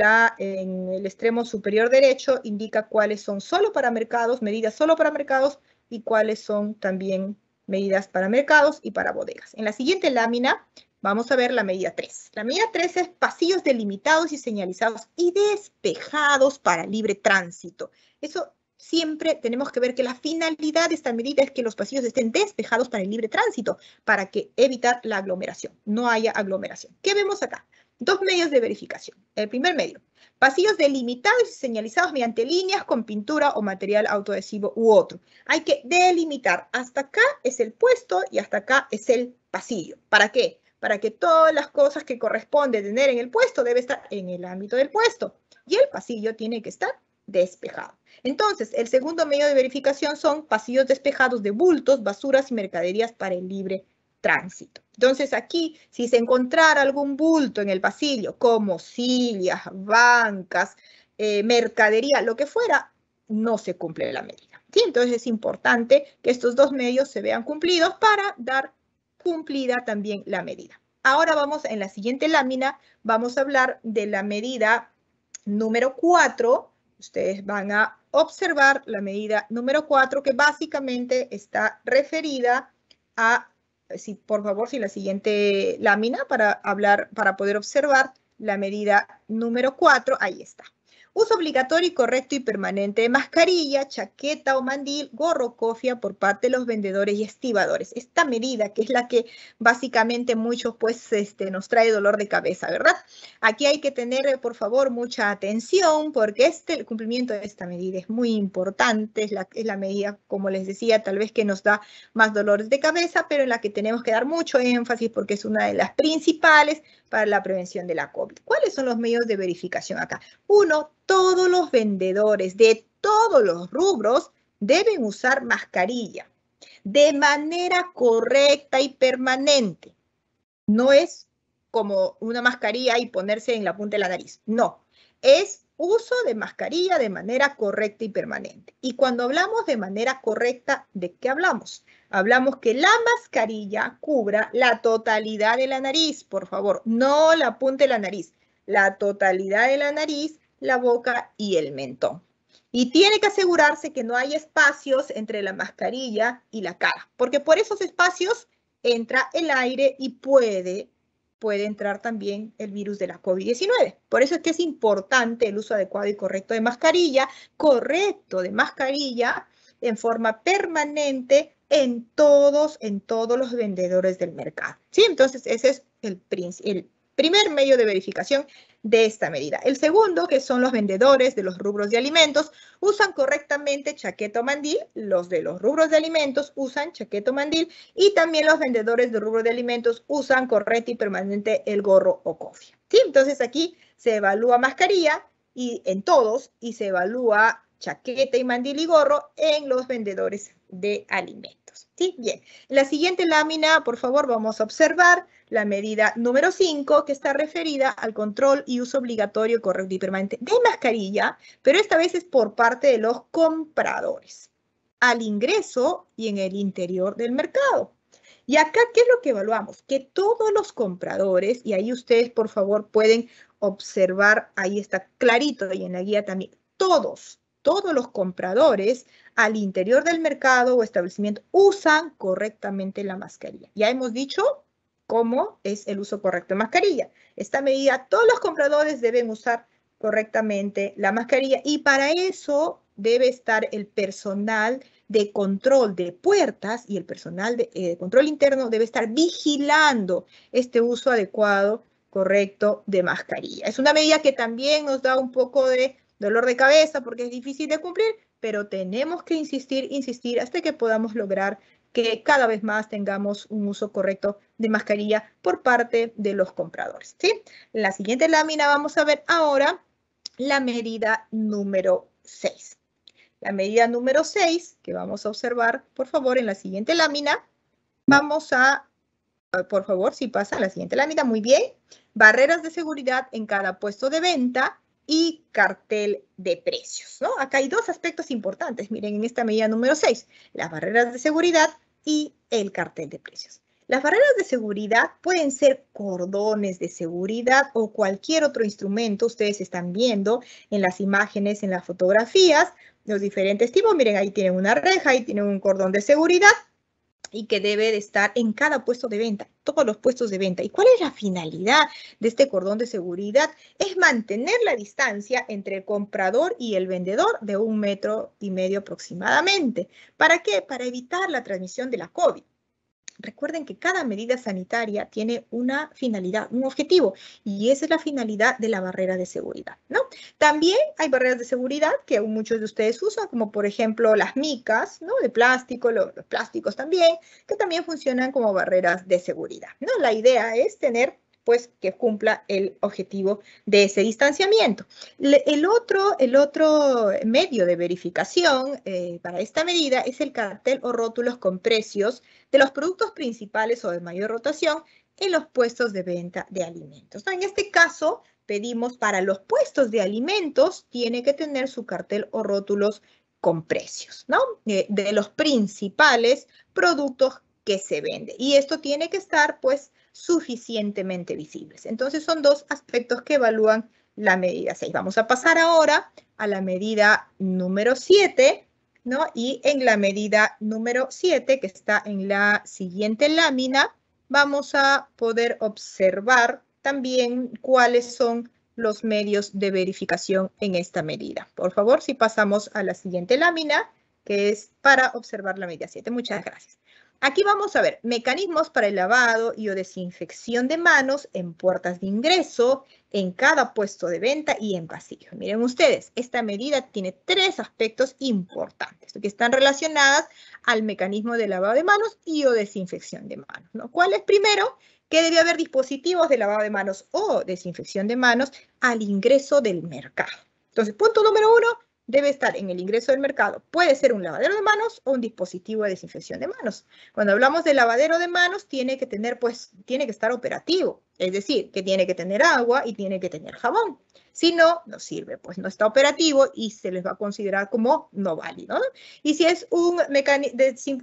el extremo superior derecho, indica cuáles son solo para mercados, medidas solo para mercados y cuáles son también medidas para mercados y para bodegas. En la siguiente lámina vamos a ver la medida 3. La medida 3 es pasillos delimitados y señalizados y despejados para libre tránsito. Eso siempre tenemos que ver que la finalidad de esta medida es que los pasillos estén despejados para el libre tránsito, para evitar la aglomeración, no haya aglomeración. ¿Qué vemos acá? Dos medios de verificación. El primer medio, pasillos delimitados y señalizados mediante líneas con pintura o material autoadhesivo u otro. Hay que delimitar. Hasta acá es el puesto y hasta acá es el pasillo. ¿Para qué? Para que todas las cosas que corresponde tener en el puesto debe estar en el ámbito del puesto. Y el pasillo tiene que estar despejado. Entonces, el segundo medio de verificación son pasillos despejados de bultos, basuras y mercaderías para el libre tránsito. Entonces, aquí, si se encontrara algún bulto en el pasillo, como sillas, bancas, mercadería, lo que fuera, no se cumple la medida. ¿Sí? Entonces, es importante que estos dos medios se vean cumplidos para dar cumplida también la medida. Ahora vamos, en la siguiente lámina, vamos a hablar de la medida número 4. Ustedes van a observar la medida número 4, que básicamente está referida a, por favor, si la siguiente lámina para poder observar la medida número 4, ahí está. Uso obligatorio y correcto y permanente de mascarilla, chaqueta o mandil, gorro, cofia por parte de los vendedores y estibadores. Esta medida, que es la que básicamente muchos pues nos trae dolor de cabeza, ¿verdad? Aquí hay que tener, por favor, mucha atención porque el cumplimiento de esta medida es muy importante. Es la medida, como les decía, tal vez que nos da más dolores de cabeza, pero en la que tenemos que dar mucho énfasis porque es una de las principales para la prevención de la COVID. ¿Cuáles son los medios de verificación acá? Uno, todos los vendedores de todos los rubros deben usar mascarilla de manera correcta y permanente. No es como una mascarilla y ponerse en la punta de la nariz. No, es uso de mascarilla de manera correcta y permanente. Y cuando hablamos de manera correcta, ¿de qué hablamos? Hablamos que la mascarilla cubra la totalidad de la nariz, por favor, no la punta de la nariz, la totalidad de la nariz, la boca y el mentón. Y tiene que asegurarse que no hay espacios entre la mascarilla y la cara, porque por esos espacios entra el aire y puede entrar también el virus de la COVID-19. Por eso es que es importante el uso adecuado y correcto de mascarilla, en forma permanente en todos los vendedores del mercado. ¿Sí? Entonces, ese es el primer medio de verificación de esta medida. El segundo, que son los vendedores de los rubros de alimentos, usan correctamente chaqueta o mandil. Los de los rubros de alimentos usan chaqueta o mandil y también los vendedores de rubros de alimentos usan correcto y permanente el gorro o cofia. ¿Sí? Entonces aquí se evalúa mascarilla y en todos y se evalúa chaqueta y mandil y gorro en los vendedores de alimentos. ¿Sí? Bien. En la siguiente lámina, por favor, vamos a observar la medida número 5, que está referida al control y uso obligatorio, correcto y permanente de mascarilla, pero esta vez es por parte de los compradores, al ingreso y en el interior del mercado. Y acá, ¿qué es lo que evaluamos? Que todos los compradores, y ahí ustedes, por favor, pueden observar, ahí está clarito y en la guía también, todos los compradores al interior del mercado o establecimiento usan correctamente la mascarilla. Ya hemos dicho cómo es el uso correcto de mascarilla. Esta medida, todos los compradores deben usar correctamente la mascarilla y para eso debe estar el personal de control de puertas y el personal de control interno debe estar vigilando este uso adecuado, correcto de mascarilla. Es una medida que también nos da un poco de dolor de cabeza porque es difícil de cumplir, pero tenemos que insistir hasta que podamos lograr que cada vez más tengamos un uso correcto de mascarilla por parte de los compradores. ¿Sí? En la siguiente lámina vamos a ver ahora la medida número 6. La medida número 6, que vamos a observar, por favor, en la siguiente lámina, vamos a, por favor, si pasa a la siguiente lámina, muy bien, barreras de seguridad en cada puesto de venta y cartel de precios, ¿no? Acá hay dos aspectos importantes, miren, en esta medida número 6, las barreras de seguridad y el cartel de precios. Las barreras de seguridad pueden ser cordones de seguridad o cualquier otro instrumento. Ustedes están viendo en las imágenes, en las fotografías, los diferentes tipos. Miren, ahí tienen una reja, ahí tienen un cordón de seguridad y que debe de estar en cada puesto de venta, todos los puestos de venta. ¿Y cuál es la finalidad de este cordón de seguridad? Es mantener la distancia entre el comprador y el vendedor de 1,5 metros aproximadamente. ¿Para qué? Para evitar la transmisión de la COVID. Recuerden que cada medida sanitaria tiene una finalidad, un objetivo, y esa es la finalidad de la barrera de seguridad, ¿no? También hay barreras de seguridad que muchos de ustedes usan, como por ejemplo las micas, ¿no? De plástico, los plásticos también, que también funcionan como barreras de seguridad, ¿no? La idea es tener pues que cumpla el objetivo de ese distanciamiento. El otro medio de verificación para esta medida es el cartel o rótulos con precios de los productos principales o de mayor rotación en los puestos de venta de alimentos, ¿no? En este caso, pedimos para los puestos de alimentos, tiene que tener su cartel o rótulos con precios, ¿no? De los principales productos que se venden. Y esto tiene que estar, pues, suficientemente visibles. Entonces, son dos aspectos que evalúan la medida 6. Vamos a pasar ahora a la medida número 7, ¿no? Y en la medida número 7, que está en la siguiente lámina, vamos a poder observar también cuáles son los medios de verificación en esta medida. Por favor, si pasamos a la siguiente lámina, que es para observar la medida 7. Muchas gracias. Aquí vamos a ver mecanismos para el lavado y o desinfección de manos en puertas de ingreso, en cada puesto de venta y en pasillos. Miren ustedes, esta medida tiene 3 aspectos importantes que están relacionadas al mecanismo de lavado de manos y o desinfección de manos, ¿no? ¿Cuál es primero? Que debe haber dispositivos de lavado de manos o desinfección de manos al ingreso del mercado. Entonces, punto número 1. Debe estar en el ingreso del mercado. Puede ser un lavadero de manos o un dispositivo de desinfección de manos. Cuando hablamos de lavadero de manos, tiene que tener, pues, tiene que estar operativo. Es decir, que tiene que tener agua y tiene que tener jabón. Si no, no sirve, pues no está operativo y se les va a considerar como no válido, ¿no? Y si es un mecanismo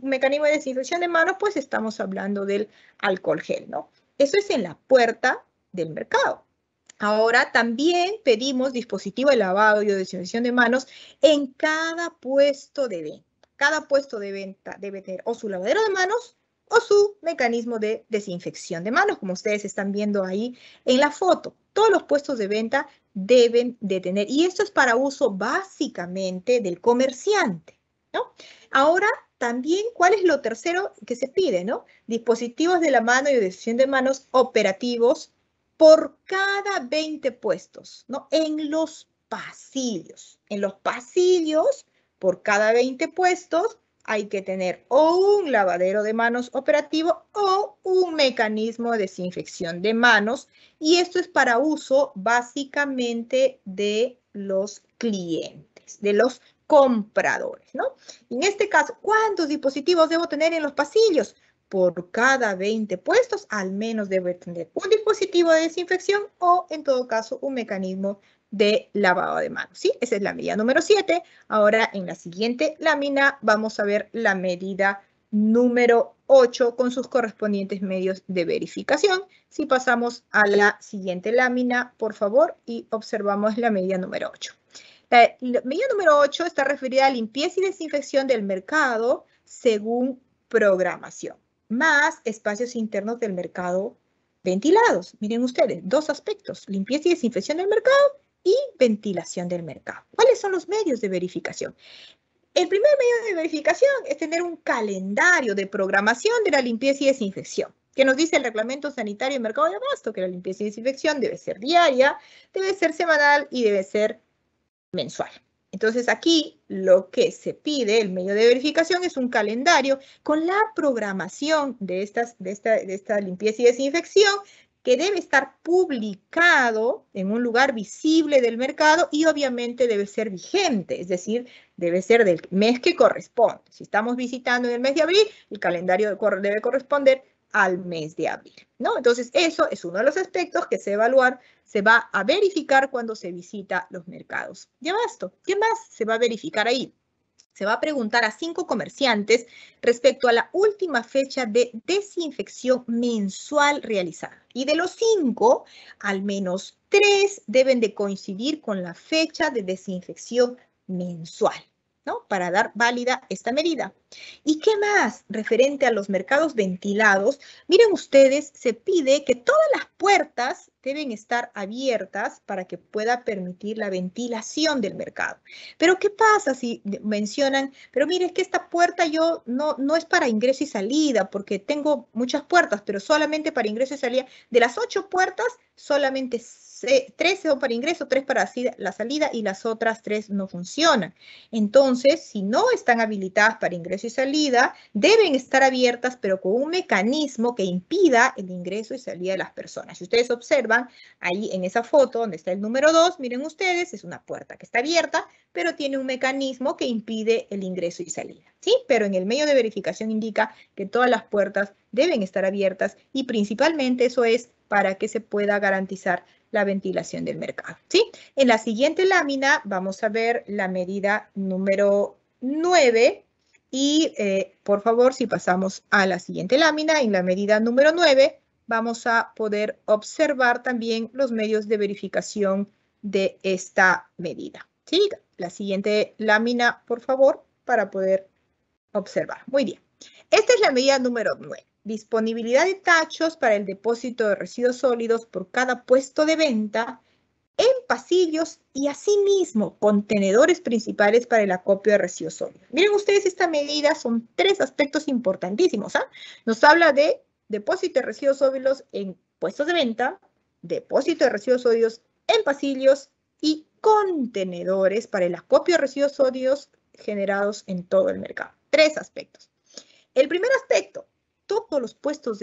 de desinfección de manos, pues estamos hablando del alcohol gel, ¿no? Eso es en la puerta del mercado. Ahora también pedimos dispositivo de lavado y de desinfección de manos en cada puesto de venta. Cada puesto de venta debe tener o su lavadero de manos o su mecanismo de desinfección de manos, como ustedes están viendo ahí en la foto. Todos los puestos de venta deben de tener, y esto es para uso básicamente del comerciante, ¿no? Ahora también, ¿cuál es lo tercero que se pide, no? Dispositivos de la mano y de desinfección de manos operativos por cada 20 puestos, ¿no? En los pasillos. En los pasillos, por cada 20 puestos, hay que tener o un lavadero de manos operativo o un mecanismo de desinfección de manos. Y esto es para uso básicamente de los clientes, de los compradores, ¿no? En este caso, ¿cuántos dispositivos debo tener en los pasillos? Por cada 20 puestos, al menos debe tener un dispositivo de desinfección o, en todo caso, un mecanismo de lavado de manos, ¿sí? Esa es la medida número 7. Ahora, en la siguiente lámina, vamos a ver la medida número 8 con sus correspondientes medios de verificación. Si pasamos a la siguiente lámina, por favor, y observamos la medida número 8. La medida número 8 está referida a limpieza y desinfección del mercado según programación, más espacios internos del mercado ventilados. Miren ustedes, dos aspectos, limpieza y desinfección del mercado y ventilación del mercado. ¿Cuáles son los medios de verificación? El primer medio de verificación es tener un calendario de programación de la limpieza y desinfección, que nos dice el Reglamento Sanitario del Mercado de Abasto, que la limpieza y desinfección debe ser diaria, debe ser semanal y debe ser mensual. Entonces aquí lo que se pide, el medio de verificación, es un calendario con la programación de esta limpieza y desinfección que debe estar publicado en un lugar visible del mercado y obviamente debe ser vigente, es decir, debe ser del mes que corresponde. Si estamos visitando en el mes de abril, el calendario debe corresponder al mes de abril, ¿no? Entonces, eso es uno de los aspectos que se va a verificar cuando se visita los mercados de abasto. ¿Qué más se va a verificar ahí? Se va a preguntar a 5 comerciantes respecto a la última fecha de desinfección mensual realizada. Y de los 5, al menos 3 deben de coincidir con la fecha de desinfección mensual, ¿no? Para dar válida esta medida. ¿Y qué más? Referente a los mercados ventilados, miren ustedes, se pide que todas las puertas deben estar abiertas para que pueda permitir la ventilación del mercado. Pero ¿qué pasa si mencionan, pero mire, es que esta puerta yo no es para ingreso y salida, porque tengo muchas puertas, pero solamente para ingreso y salida. De las 8 puertas, solamente 3 son para ingreso, 3 para la salida y las otras 3 no funcionan. Entonces, si no están habilitadas para ingreso y salida, deben estar abiertas, pero con un mecanismo que impida el ingreso y salida de las personas. Si ustedes observan, ahí en esa foto donde está el número 2, miren ustedes, es una puerta que está abierta, pero tiene un mecanismo que impide el ingreso y salida, ¿sí? Pero en el medio de verificación indica que todas las puertas deben estar abiertas y principalmente eso es para que se pueda garantizar la ventilación del mercado, ¿sí? En la siguiente lámina vamos a ver la medida número 9 y por favor, si pasamos a la siguiente lámina, en la medida número 9 vamos a poder observar también los medios de verificación de esta medida, ¿sí? La siguiente lámina, por favor, para poder observar. Muy bien. Esta es la medida número 9. Disponibilidad de tachos para el depósito de residuos sólidos por cada puesto de venta en pasillos y asimismo contenedores principales para el acopio de residuos sólidos. Miren ustedes, esta medida son 3 aspectos importantísimos. Nos habla de depósito de residuos sólidos en puestos de venta, depósito de residuos sólidos en pasillos y contenedores para el acopio de residuos sólidos generados en todo el mercado. 3 aspectos. El primer aspecto, todos los puestos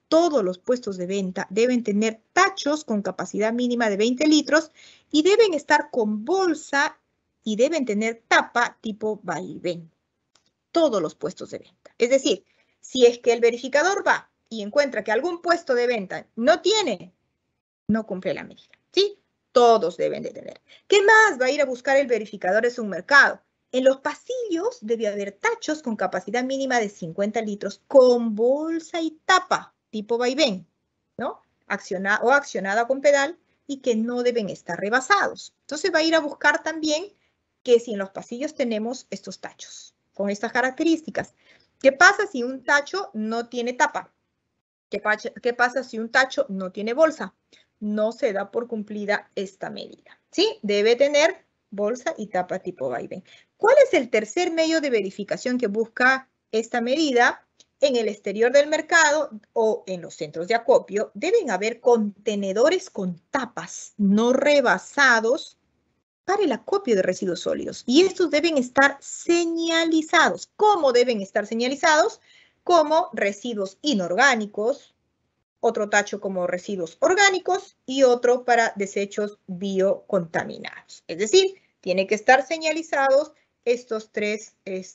de venta deben tener tachos con capacidad mínima de 20 litros y deben estar con bolsa y deben tener tapa tipo vaivén. Todos los puestos de venta. Es decir, si es que el verificador va y encuentra que algún puesto de venta no tiene, no cumple la medida, ¿sí? Todos deben de tener. ¿Qué más va a ir a buscar el verificador en su mercado? En los pasillos debe haber tachos con capacidad mínima de 50 litros con bolsa y tapa, tipo vaivén, ¿no? Accionada con pedal y que no deben estar rebasados. Entonces va a ir a buscar también que si en los pasillos tenemos estos tachos con estas características. ¿Qué pasa si un tacho no tiene tapa? ¿Qué pasa si un tacho no tiene bolsa? No se da por cumplida esta medida, ¿sí? Debe tener bolsa y tapa tipo vaivén. ¿Cuál es el tercer medio de verificación que busca esta medida? en el exterior del mercado o en los centros de acopio deben haber contenedores con tapas no rebasados para el acopio de residuos sólidos. Y estos deben estar señalizados. ¿Cómo deben estar señalizados? Como residuos inorgánicos, otro tacho como residuos orgánicos y otro para desechos biocontaminados. Es decir, tiene que estar señalizados estos tres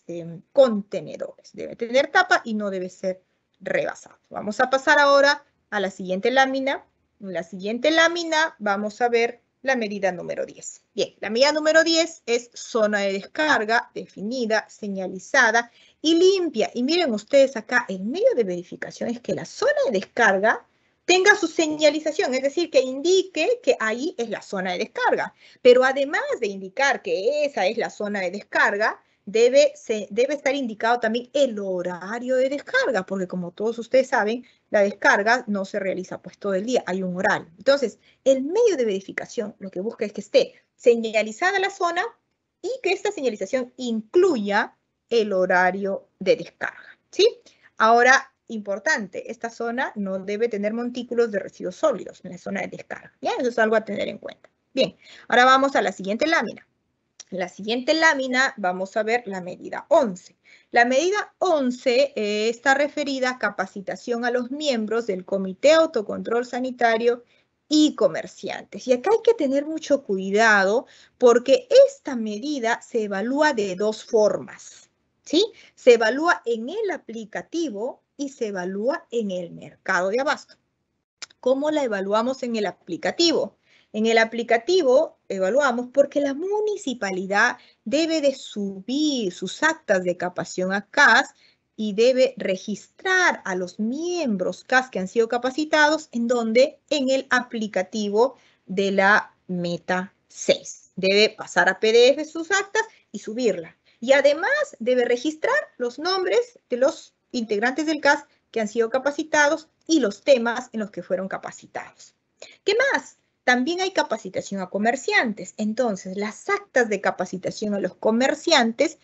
contenedores. Debe tener tapa y no debe ser rebasado. Vamos a pasar ahora a la siguiente lámina. En la siguiente lámina vamos a ver la medida número 10. Bien, la medida número 10 es zona de descarga definida, señalizada y limpia. Y miren ustedes acá, el medio de verificación es que la zona de descarga tenga su señalización, es decir, que indique que ahí es la zona de descarga. Pero además de indicar que esa es la zona de descarga, debe estar indicado también el horario de descarga, porque como todos ustedes saben, la descarga no se realiza pues todo el día, hay un horario. Entonces, el medio de verificación lo que busca es que esté señalizada la zona y que esta señalización incluya el horario de descarga, ¿sí? Ahora, importante, esta zona no debe tener montículos de residuos sólidos en la zona de descarga. ¿Ya? Eso es algo a tener en cuenta. Bien, ahora vamos a la siguiente lámina. En la siguiente lámina vamos a ver la medida 11. La medida 11 está referida a capacitación a los miembros del Comité de Autocontrol Sanitario y comerciantes. Y acá hay que tener mucho cuidado porque esta medida se evalúa de dos formas, ¿sí? Se evalúa en el aplicativo y se evalúa en el mercado de abasto. ¿Cómo la evaluamos en el aplicativo? En el aplicativo evaluamos porque la municipalidad debe de subir sus actas de capacitación a CAS y debe registrar a los miembros CAS que han sido capacitados en donde en el aplicativo de la meta 6. Debe pasar a PDF sus actas y subirla. Y además debe registrar los nombres de los integrantes del CAS que han sido capacitados y los temas en los que fueron capacitados. ¿Qué más? También hay capacitación a comerciantes. Entonces, las actas de capacitación a los comerciantes,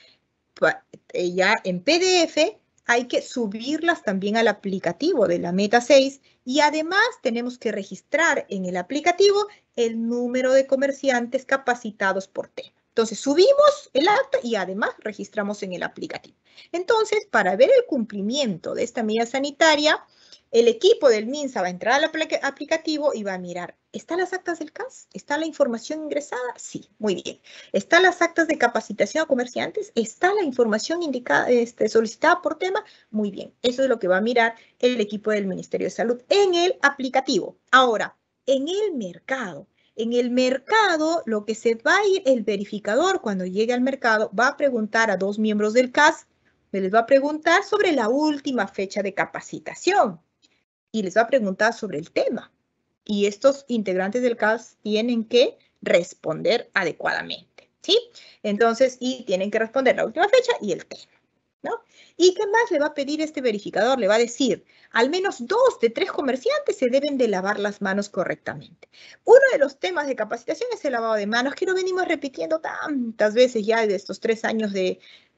ya en PDF, hay que subirlas también al aplicativo de la Meta 6 y además tenemos que registrar en el aplicativo el número de comerciantes capacitados por tema. Entonces, subimos el acta y además registramos en el aplicativo. Entonces, para ver el cumplimiento de esta medida sanitaria, el equipo del MINSA va a entrar al aplicativo y va a mirar, ¿están las actas del CAS? ¿Está la información ingresada? Sí, muy bien. ¿Están las actas de capacitación a comerciantes? ¿Está la información indicada, solicitada por tema? Muy bien. Eso es lo que va a mirar el equipo del Ministerio de Salud en el aplicativo. Ahora, en el mercado. En el mercado, lo que se va a ir, el verificador cuando llegue al mercado va a preguntar a dos miembros del CAS, les va a preguntar sobre la última fecha de capacitación y les va a preguntar sobre el tema. Y estos integrantes del CAS tienen que responder adecuadamente, ¿sí? Entonces, y tienen que responder la última fecha y el tema, ¿no? ¿Y qué más le va a pedir este verificador? Le va a decir, al menos 2 de 3 comerciantes se deben de lavar las manos correctamente. Uno de los temas de capacitación es el lavado de manos, que lo venimos repitiendo tantas veces ya de estos 3 años de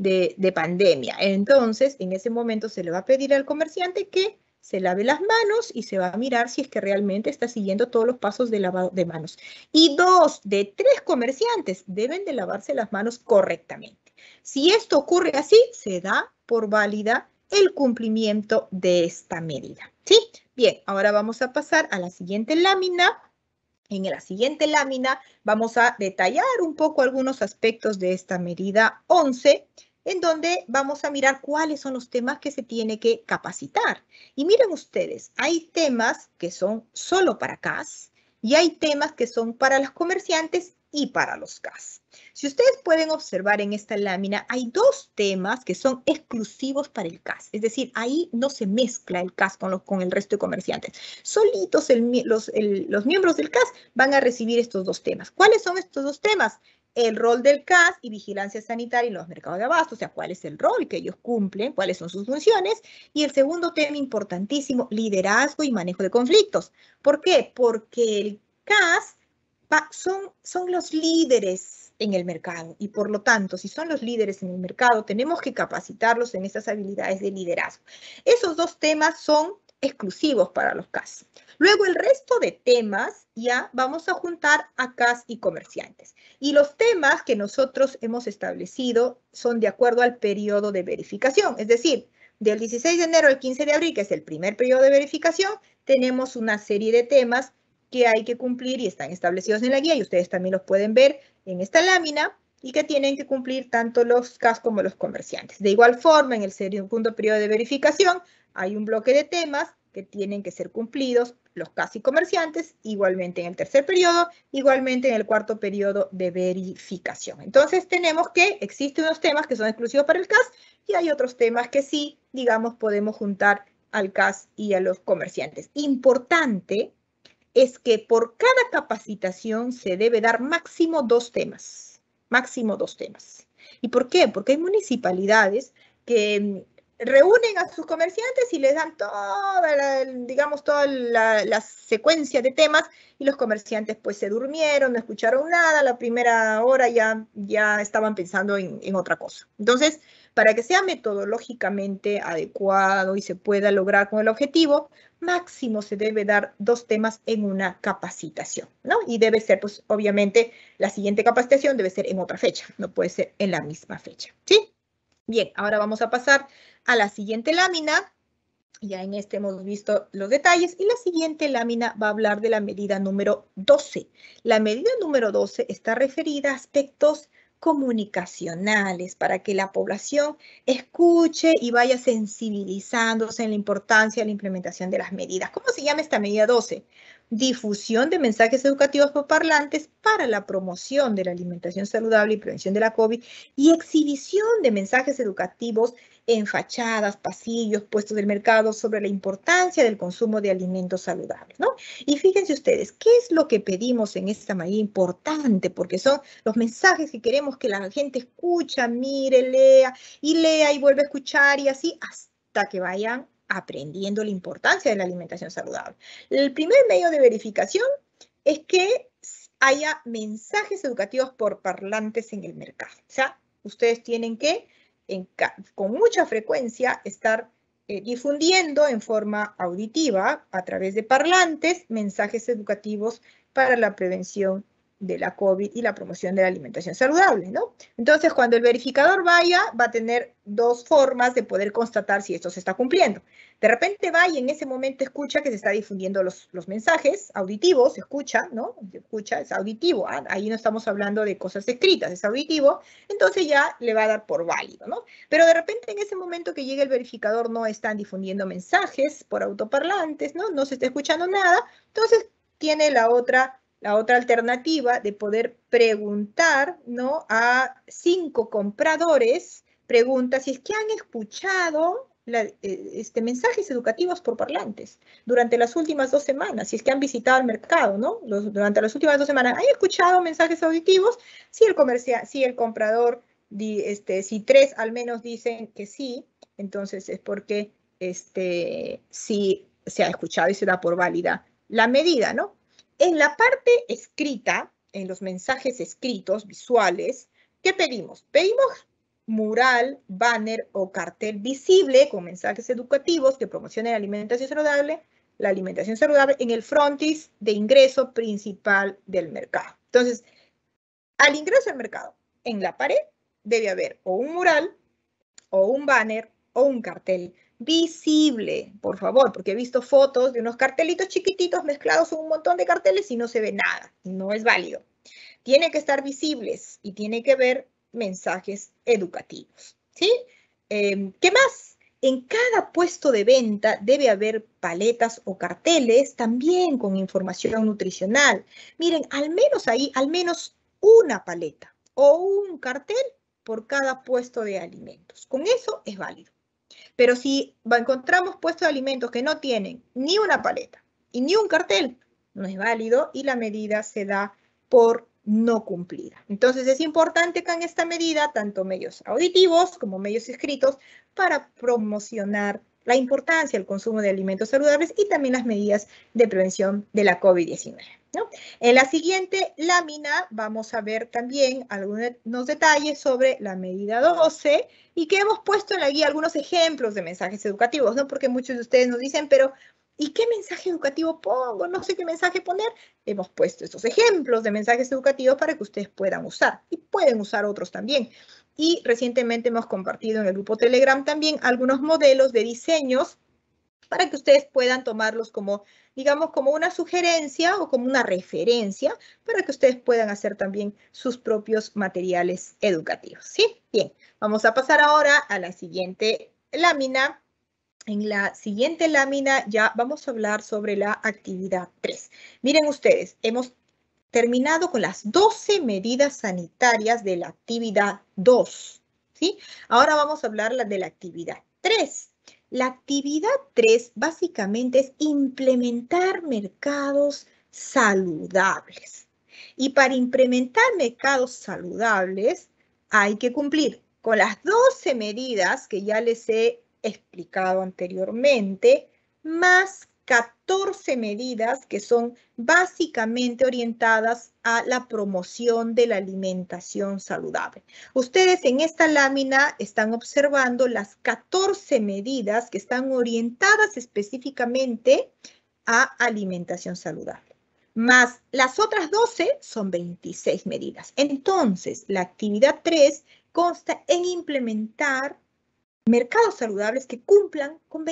pandemia. Entonces, en ese momento se le va a pedir al comerciante que se lave las manos y se va a mirar si es que realmente está siguiendo todos los pasos de lavado de manos. Y 2 de 3 comerciantes deben de lavarse las manos correctamente. Si esto ocurre así, se da por válida el cumplimiento de esta medida, ¿sí? Bien, ahora vamos a pasar a la siguiente lámina. En la siguiente lámina vamos a detallar un poco algunos aspectos de esta medida 11, en donde vamos a mirar cuáles son los temas que se tiene que capacitar. Y miren ustedes, hay temas que son solo para CAS y hay temas que son para los comerciantes y para los CAS. Si ustedes pueden observar en esta lámina, hay 2 temas que son exclusivos para el CAS. Es decir, ahí no se mezcla el CAS con el resto de comerciantes. Solitos los miembros del CAS van a recibir estos 2 temas. ¿Cuáles son estos 2 temas? El rol del CAS y vigilancia sanitaria en los mercados de abasto, o sea, cuál es el rol que ellos cumplen, cuáles son sus funciones. Y el segundo tema importantísimo, liderazgo y manejo de conflictos. ¿Por qué? Porque el CAS son los líderes en el mercado y por lo tanto, si son los líderes en el mercado, tenemos que capacitarlos en esas habilidades de liderazgo. Esos dos temas son exclusivos para los CAS. Luego el resto de temas ya vamos a juntar a CAS y comerciantes. Y los temas que nosotros hemos establecido son de acuerdo al periodo de verificación, es decir, del 16 de enero al 15 de abril, que es el primer periodo de verificación, tenemos una serie de temas que hay que cumplir y están establecidos en la guía y ustedes también los pueden ver en esta lámina y que tienen que cumplir tanto los CAS como los comerciantes. De igual forma, en el segundo periodo de verificación hay un bloque de temas que tienen que ser cumplidos los CAS y comerciantes, igualmente en el tercer periodo, igualmente en el cuarto periodo de verificación. Entonces tenemos que existen unos temas que son exclusivos para el CAS y hay otros temas que sí, digamos, podemos juntar al CAS y a los comerciantes. Importante es que por cada capacitación se debe dar máximo 2 temas. Máximo 2 temas. ¿Y por qué? Porque hay municipalidades que reúnen a sus comerciantes y les dan toda la secuencia de temas y los comerciantes pues se durmieron, no escucharon nada, la primera hora ya estaban pensando en otra cosa. Entonces, para que sea metodológicamente adecuado y se pueda lograr con el objetivo, máximo se debe dar 2 temas en una capacitación, ¿no? Y debe ser, pues, obviamente, la siguiente capacitación debe ser en otra fecha, no puede ser en la misma fecha, ¿sí? Bien, ahora vamos a pasar a la siguiente lámina. Ya en este hemos visto los detalles y la siguiente lámina va a hablar de la medida número 12. La medida número 12 está referida a aspectos comunicacionales para que la población escuche y vaya sensibilizándose en la importancia de la implementación de las medidas. ¿Cómo se llama esta medida 12? Difusión de mensajes educativos por parlantes para la promoción de la alimentación saludable y prevención de la COVID y exhibición de mensajes educativos en fachadas, pasillos, puestos del mercado sobre la importancia del consumo de alimentos saludables, ¿no? Y fíjense ustedes, ¿qué es lo que pedimos en esta medida importante? Porque son los mensajes que queremos que la gente escucha, mire, lea y vuelve a escuchar y así hasta que vayan aprendiendo la importancia de la alimentación saludable. El primer medio de verificación es que haya mensajes educativos por parlantes en el mercado. O sea, ustedes tienen que con mucha frecuencia estar difundiendo en forma auditiva a través de parlantes mensajes educativos para la prevención de la COVID y la promoción de la alimentación saludable, ¿no? Entonces, cuando el verificador vaya, va a tener 2 formas de poder constatar si esto se está cumpliendo. De repente va y en ese momento escucha que se está difundiendo los mensajes auditivos, escucha, ¿no? Escucha, es auditivo, ¿ah? Ahí no estamos hablando de cosas escritas, es auditivo, entonces ya le va a dar por válido, ¿no? Pero de repente en ese momento que llega el verificador no están difundiendo mensajes por autoparlantes, ¿no? No se está escuchando nada, entonces tiene la otra alternativa de poder preguntar, ¿no? A 5 compradores, pregunta si es que han escuchado mensajes educativos por parlantes durante las últimas 2 semanas, si es que han visitado el mercado, ¿no? Durante las últimas 2 semanas, ¿han escuchado mensajes auditivos? Si el comprador, si 3 al menos dicen que sí, entonces es porque sí se ha escuchado y se da por válida la medida, ¿no? En la parte escrita, en los mensajes escritos, visuales, ¿qué pedimos? Pedimos mural, banner o cartel visible con mensajes educativos que promocionen la alimentación saludable en el frontis de ingreso principal del mercado. Entonces, al ingreso al mercado, en la pared debe haber o un mural, o un banner, o un cartel visible, por favor, porque he visto fotos de unos cartelitos chiquititos mezclados con un montón de carteles y no se ve nada, no es válido. Tiene que estar visibles y tiene que ver mensajes educativos, ¿sí? ¿Qué más? En cada puesto de venta debe haber paletas o carteles también con información nutricional. Miren, al menos ahí, al menos una paleta o un cartel por cada puesto de alimentos. Con eso es válido. Pero si encontramos puestos de alimentos que no tienen ni una paleta y ni un cartel, no es válido y la medida se da por no cumplida. Entonces es importante que en esta medida, tanto medios auditivos como medios escritos, para promocionar la importancia del consumo de alimentos saludables y también las medidas de prevención de la COVID-19, ¿no? En la siguiente lámina vamos a ver también algunos detalles sobre la medida 12 y que hemos puesto en la guía algunos ejemplos de mensajes educativos, ¿no? Porque muchos de ustedes nos dicen, pero ¿y qué mensaje educativo pongo? No sé qué mensaje poner. Hemos puesto estos ejemplos de mensajes educativos para que ustedes puedan usar y pueden usar otros también. Y recientemente hemos compartido en el grupo Telegram también algunos modelos de diseños para que ustedes puedan tomarlos como, digamos, como una sugerencia o como una referencia para que ustedes puedan hacer también sus propios materiales educativos, ¿sí? Bien, vamos a pasar ahora a la siguiente lámina. En la siguiente lámina ya vamos a hablar sobre la actividad 3. Miren ustedes, hemos terminado con las 12 medidas sanitarias de la actividad 2, ¿sí? Ahora vamos a hablar de la actividad 3. La actividad 3 básicamente es implementar mercados saludables. Y para implementar mercados saludables hay que cumplir con las 12 medidas que ya les he explicado anteriormente, más 14 medidas que son básicamente orientadas a la promoción de la alimentación saludable. Ustedes en esta lámina están observando las 14 medidas que están orientadas específicamente a alimentación saludable. Más las otras 12 son 26 medidas. Entonces, la actividad 3 consta en implementar mercados saludables que cumplan con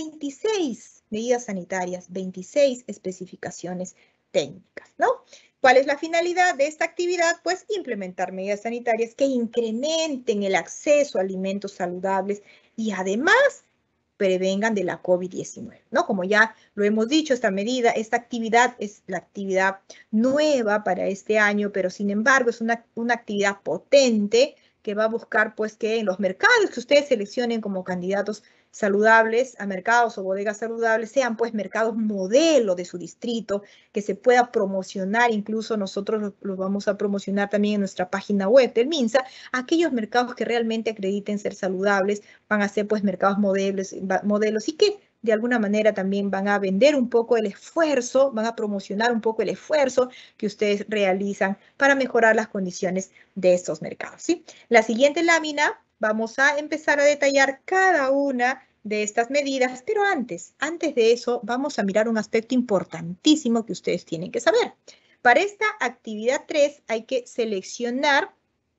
26 medidas sanitarias, 26 especificaciones técnicas, ¿no? ¿Cuál es la finalidad de esta actividad? Pues implementar medidas sanitarias que incrementen el acceso a alimentos saludables y además prevengan de la COVID-19, ¿no? Como ya lo hemos dicho, esta actividad es la actividad nueva para este año, pero sin embargo es una actividad potente que va a buscar pues que en los mercados que ustedes seleccionen como candidatos saludables a mercados o bodegas saludables sean pues mercados modelo de su distrito, que se pueda promocionar, incluso nosotros los vamos a promocionar también en nuestra página web del MINSA, aquellos mercados que realmente acrediten ser saludables, van a ser pues mercados modelos y que de alguna manera también van a vender un poco el esfuerzo, van a promocionar un poco el esfuerzo que ustedes realizan para mejorar las condiciones de estos mercados, ¿sí? La siguiente lámina vamos a empezar a detallar cada una de estas medidas, pero antes de eso vamos a mirar un aspecto importantísimo que ustedes tienen que saber. Para esta actividad 3 hay que seleccionar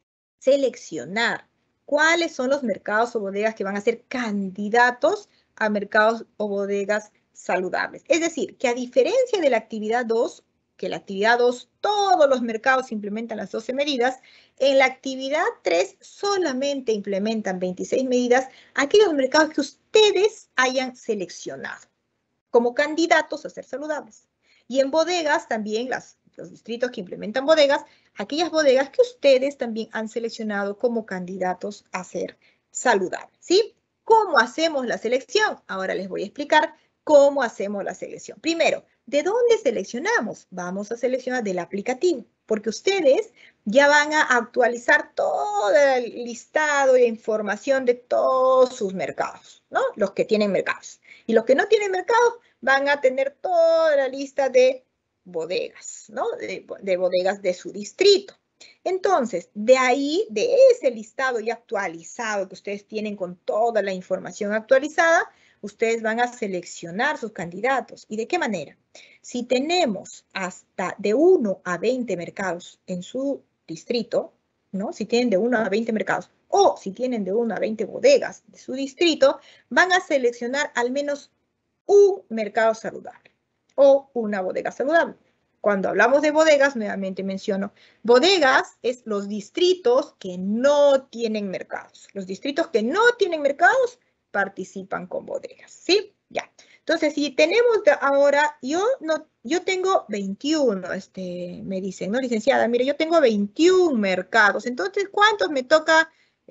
cuáles son los mercados o bodegas que van a ser candidatos a mercados o bodegas saludables. Es decir, que a diferencia de la actividad 2, que la actividad 2 todos los mercados implementan las 12 medidas, en la actividad 3 solamente implementan 26 medidas aquellos mercados que ustedes hayan seleccionado como candidatos a ser saludables. Y en bodegas también los distritos que implementan bodegas, aquellas bodegas que ustedes también han seleccionado como candidatos a ser saludables, ¿sí? ¿Cómo hacemos la selección? Ahora les voy a explicar cómo hacemos la selección. Primero, ¿de dónde seleccionamos? Vamos a seleccionar del aplicativo, porque ustedes ya van a actualizar todo el listado de información de todos sus mercados, ¿no? Los que tienen mercados. Y los que no tienen mercados van a tener toda la lista de bodegas, ¿no? De bodegas de su distrito. Entonces, de ahí, de ese listado ya actualizado que ustedes tienen con toda la información actualizada, ustedes van a seleccionar sus candidatos. ¿Y de qué manera? Si tenemos hasta de 1 a 20 mercados en su distrito, ¿no? Si tienen de 1 a 20 mercados o si tienen de 1 a 20 bodegas de su distrito, van a seleccionar al menos un mercado saludable o una bodega saludable. Cuando hablamos de bodegas, nuevamente menciono, bodegas es los distritos que no tienen mercados. Los distritos que no tienen mercados participan con bodegas, ¿sí? Ya. Entonces, si tenemos ahora, yo tengo 21, me dicen, ¿no, licenciada? Mire, yo tengo 21 mercados. Entonces, ¿cuántos me toca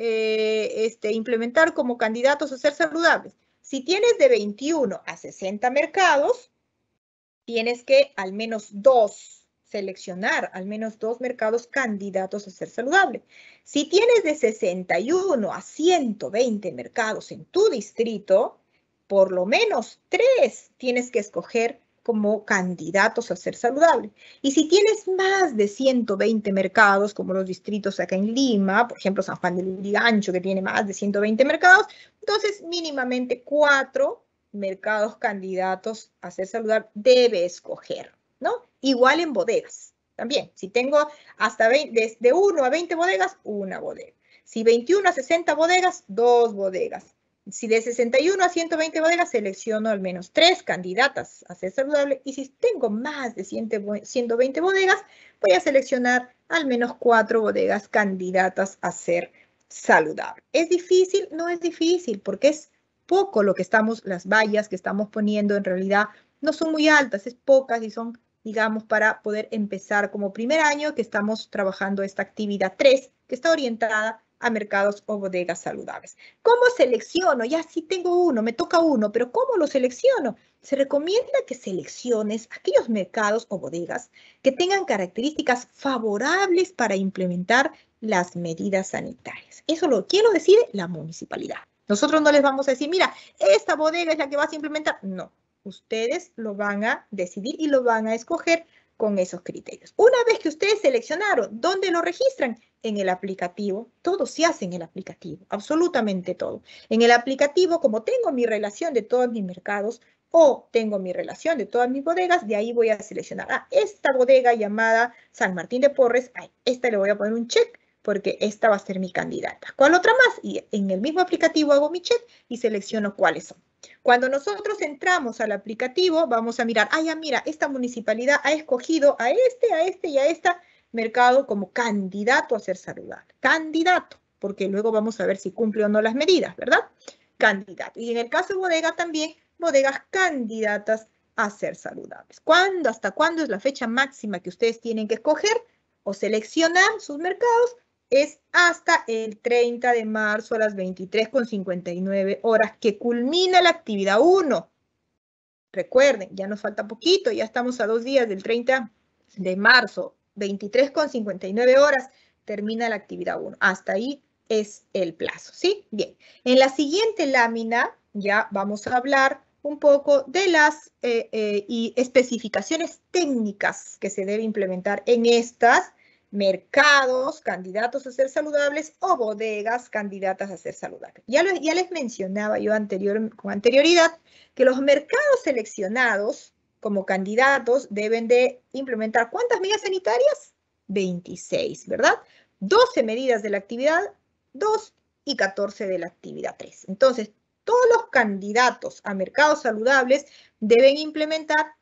implementar como candidatos a ser saludables? Si tienes de 21 a 60 mercados, tienes que al menos seleccionar al menos 2 mercados candidatos a ser saludable. Si tienes de 61 a 120 mercados en tu distrito, por lo menos 3 tienes que escoger como candidatos a ser saludable. Y si tienes más de 120 mercados, como los distritos acá en Lima, por ejemplo, San Juan de Lurigancho, que tiene más de 120 mercados, entonces mínimamente 4 mercados candidatos a ser saludable debe escoger, ¿no? Igual en bodegas. También, si tengo hasta 20, de 1 a 20 bodegas, una bodega. Si 21 a 60 bodegas, 2 bodegas. Si de 61 a 120 bodegas, selecciono al menos 3 candidatas a ser saludable. Y si tengo más de 120 bodegas, voy a seleccionar al menos 4 bodegas candidatas a ser saludable. ¿Es difícil? No es difícil, porque es poco lo que las vallas que estamos poniendo en realidad no son muy altas, es pocas y son, digamos, para poder empezar como primer año que estamos trabajando esta actividad 3, que está orientada a mercados o bodegas saludables. ¿Cómo selecciono? Ya sí tengo uno, me toca uno, pero ¿cómo lo selecciono? Se recomienda que selecciones aquellos mercados o bodegas que tengan características favorables para implementar las medidas sanitarias. ¿Quién lo decide? La municipalidad. Nosotros no les vamos a decir, mira, esta bodega es la que vas a implementar. No, ustedes lo van a decidir y lo van a escoger con esos criterios. Una vez que ustedes seleccionaron, ¿dónde lo registran? En el aplicativo. Todo se hace en el aplicativo, absolutamente todo. En el aplicativo, como tengo mi relación de todos mis mercados o tengo mi relación de todas mis bodegas, de ahí voy a seleccionar esta bodega llamada San Martín de Porres, esta le voy a poner un check porque esta va a ser mi candidata. ¿Cuál otra más? Y en el mismo aplicativo hago mi check y selecciono cuáles son. Cuando nosotros entramos al aplicativo, vamos a mirar, ya mira, esta municipalidad ha escogido a este y a esta mercado como candidato a ser saludable. Candidato, porque luego vamos a ver si cumple o no las medidas, ¿verdad? Candidato. Y en el caso de bodega también, bodegas candidatas a ser saludables. ¿Hasta cuándo es la fecha máxima que ustedes tienen que escoger o seleccionar sus mercados? Es hasta el 30 de marzo a las 23:59 horas que culmina la actividad 1. Recuerden, ya nos falta poquito, ya estamos a 2 días del 30 de marzo, 23:59 horas, termina la actividad 1. Hasta ahí es el plazo, ¿sí? Bien, en la siguiente lámina ya vamos a hablar un poco de las especificaciones técnicas que se debe implementar en estas mercados candidatos a ser saludables o bodegas candidatas a ser saludables. Ya les mencionaba yo con anterioridad que los mercados seleccionados como candidatos deben de implementar ¿cuántas medidas sanitarias? 26, ¿verdad? 12 medidas de la actividad 2 y 14 de la actividad 3. Entonces, todos los candidatos a mercados saludables deben implementar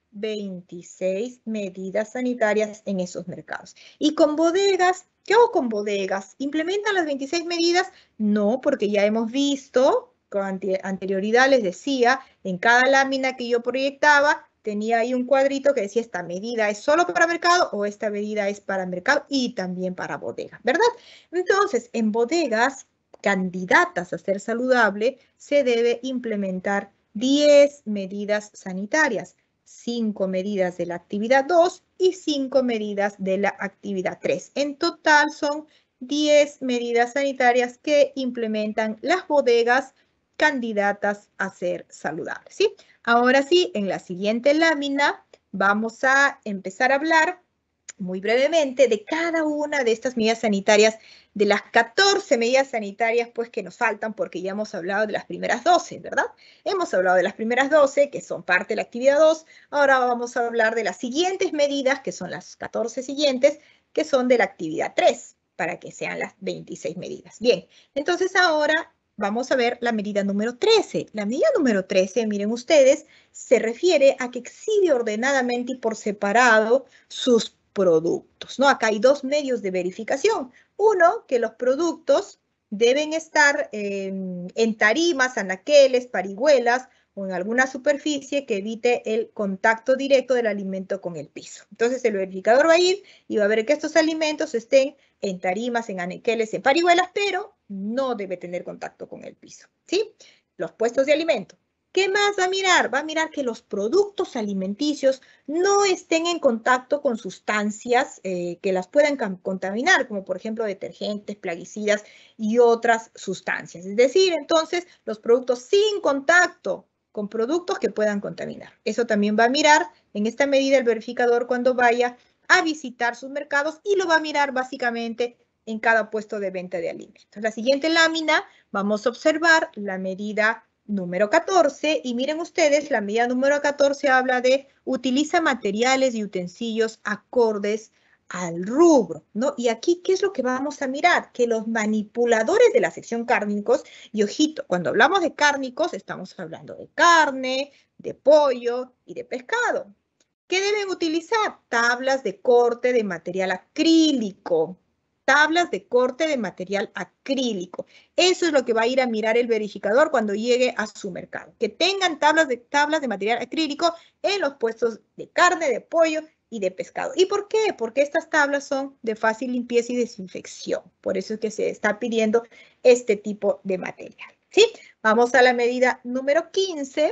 26 medidas sanitarias en esos mercados. Y con bodegas, ¿qué hago con bodegas? ¿Implementan las 26 medidas? No, porque ya hemos visto, con anterioridad les decía, en cada lámina que yo proyectaba, tenía ahí un cuadrito que decía esta medida es solo para mercado o esta medida es para mercado y también para bodega, ¿verdad? Entonces, en bodegas candidatas a ser saludable, se debe implementar 10 medidas sanitarias. 5 medidas de la actividad 2 y 5 medidas de la actividad 3. En total son 10 medidas sanitarias que implementan las bodegas candidatas a ser saludables, ¿sí? Ahora sí, en la siguiente lámina vamos a empezar a hablar muy brevemente de cada una de estas medidas sanitarias, de las 14 medidas sanitarias pues que nos faltan porque ya hemos hablado de las primeras 12, ¿verdad? Hemos hablado de las primeras 12 que son parte de la actividad 2, ahora vamos a hablar de las siguientes medidas que son las 14 siguientes que son de la actividad 3 para que sean las 26 medidas. Bien, entonces ahora vamos a ver la medida número 13. La medida número 13, miren ustedes, se refiere a que exhibe ordenadamente y por separado sus productos, ¿no? Acá hay 2 medios de verificación. Uno, que los productos deben estar en tarimas, anaqueles, parihuelas o en alguna superficie que evite el contacto directo del alimento con el piso. Entonces el verificador va a ir y va a ver que estos alimentos estén en tarimas, en anaqueles, en parihuelas, pero no debe tener contacto con el piso, ¿sí? Los puestos de alimento. ¿Qué más va a mirar? Va a mirar que los productos alimenticios no estén en contacto con sustancias que las puedan contaminar, como por ejemplo detergentes, plaguicidas y otras sustancias. Es decir, entonces, los productos sin contacto con productos que puedan contaminar. Eso también va a mirar en esta medida el verificador cuando vaya a visitar sus mercados y lo va a mirar básicamente en cada puesto de venta de alimentos. La siguiente lámina vamos a observar la medida número 14 y miren ustedes, la medida número 14 habla de utiliza materiales y utensilios acordes al rubro, ¿no? Y aquí, ¿qué es lo que vamos a mirar? Que los manipuladores de la sección cárnicos, y ojito, cuando hablamos de cárnicos, estamos hablando de carne, de pollo y de pescado. ¿Qué deben utilizar? Tablas de corte de material acrílico. Tablas de corte de material acrílico. Eso es lo que va a ir a mirar el verificador cuando llegue a su mercado. Que tengan tablas de material acrílico en los puestos de carne, de pollo y de pescado. ¿Y por qué? Porque estas tablas son de fácil limpieza y desinfección. Por eso es que se está pidiendo este tipo de material. ¿Sí? Vamos a la medida número 15.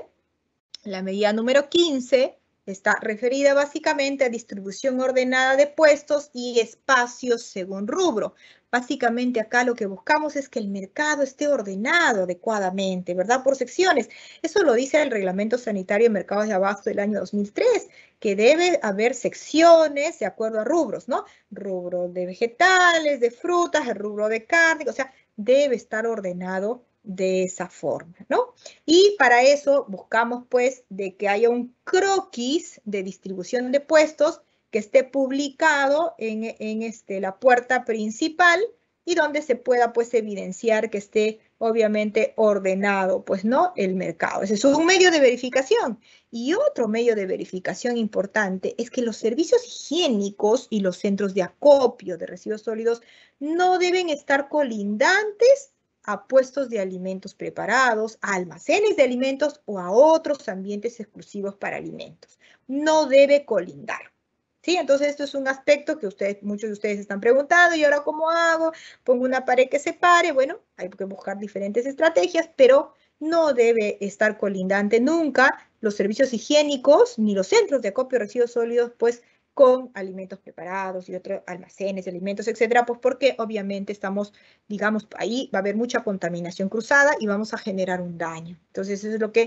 La medida número 15 está referida básicamente a distribución ordenada de puestos y espacios según rubro. Básicamente acá lo que buscamos es que el mercado esté ordenado adecuadamente, ¿verdad? Por secciones. Eso lo dice el Reglamento Sanitario de Mercados de Abasto del año 2003, que debe haber secciones de acuerdo a rubros, ¿no? Rubro de vegetales, de frutas, el rubro de carne, o sea, debe estar ordenado de esa forma, ¿no? Y para eso buscamos, pues, de que haya un croquis de distribución de puestos que esté publicado en la puerta principal y donde se pueda, pues, evidenciar que esté, obviamente, ordenado, pues, ¿no? El mercado. Ese es un medio de verificación. Y otro medio de verificación importante es que los servicios higiénicos y los centros de acopio de residuos sólidos no deben estar colindantes a puestos de alimentos preparados, a almacenes de alimentos o a otros ambientes exclusivos para alimentos. No debe colindar. ¿Sí? Entonces, esto es un aspecto que muchos de ustedes están preguntando, ¿y ahora cómo hago? ¿Pongo una pared que separe? Bueno, hay que buscar diferentes estrategias, pero no debe estar colindante nunca los servicios higiénicos ni los centros de acopio de residuos sólidos, pues, con alimentos preparados y otros almacenes de alimentos, etcétera, pues porque obviamente estamos, digamos, ahí va a haber mucha contaminación cruzada y vamos a generar un daño. Entonces, eso es lo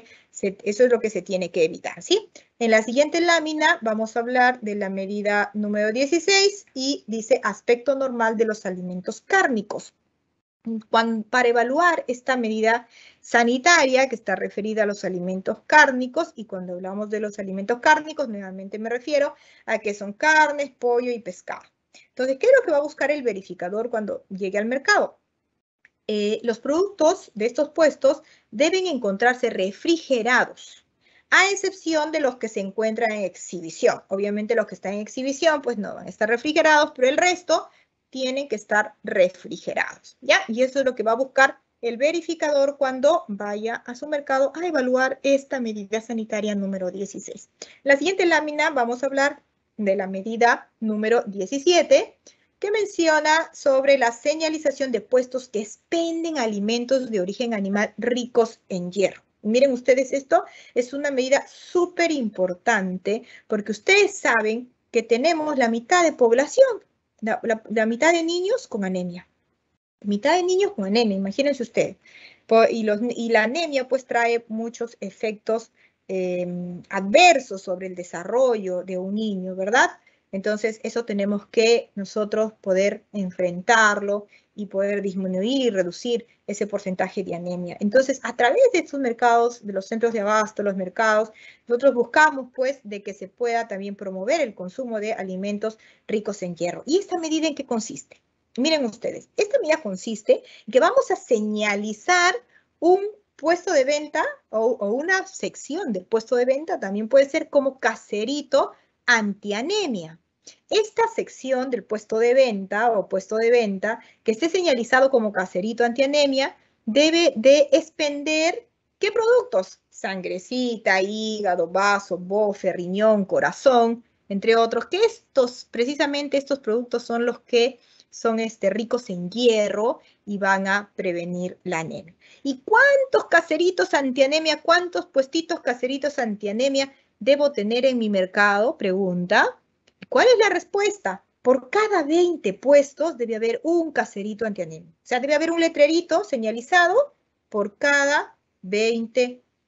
que se tiene que evitar, ¿sí? En la siguiente lámina vamos a hablar de la medida número 16 y dice aspecto normal de los alimentos cárnicos. Para evaluar esta medida sanitaria que está referida a los alimentos cárnicos, y cuando hablamos de los alimentos cárnicos, nuevamente me refiero a que son carnes, pollo y pescado. Entonces, ¿qué es lo que va a buscar el verificador cuando llegue al mercado? Los productos de estos puestos deben encontrarse refrigerados, a excepción de los que se encuentran en exhibición. Obviamente los que están en exhibición pues no van a estar refrigerados, pero el resto tienen que estar refrigerados, ¿ya? Y eso es lo que va a buscar el verificador cuando vaya a su mercado a evaluar esta medida sanitaria número 16. En la siguiente lámina vamos a hablar de la medida número 17, que menciona sobre la señalización de puestos que expenden alimentos de origen animal ricos en hierro. Miren ustedes, esto es una medida súper importante porque ustedes saben que tenemos la mitad de población, la mitad de niños con anemia. Mitad de niños con anemia, imagínense ustedes. Y la anemia pues trae muchos efectos adversos sobre el desarrollo de un niño, ¿verdad? Entonces eso tenemos que nosotros poder enfrentarlo y poder disminuir y reducir ese porcentaje de anemia. Entonces, a través de estos mercados, de los centros de abasto, los mercados, nosotros buscamos pues de que se pueda también promover el consumo de alimentos ricos en hierro. ¿Y esta medida en qué consiste? Miren ustedes, esta medida consiste en que vamos a señalizar un puesto de venta o una sección del puesto de venta, también puede ser como caserito antianemia. Esta sección del puesto de venta o puesto de venta que esté señalizado como caserito antianemia debe de expender ¿qué productos? Sangrecita, hígado, vaso, bofe, riñón, corazón, entre otros. Que precisamente estos productos son los que son ricos en hierro y van a prevenir la anemia. ¿Y cuántos caseritos antianemia, cuántos puestitos caseritos antianemia debo tener en mi mercado? Pregunta. ¿Cuál es la respuesta? Por cada 20 puestos debe haber un caserito antianemia. O sea, debe haber un letrerito señalizado por cada 20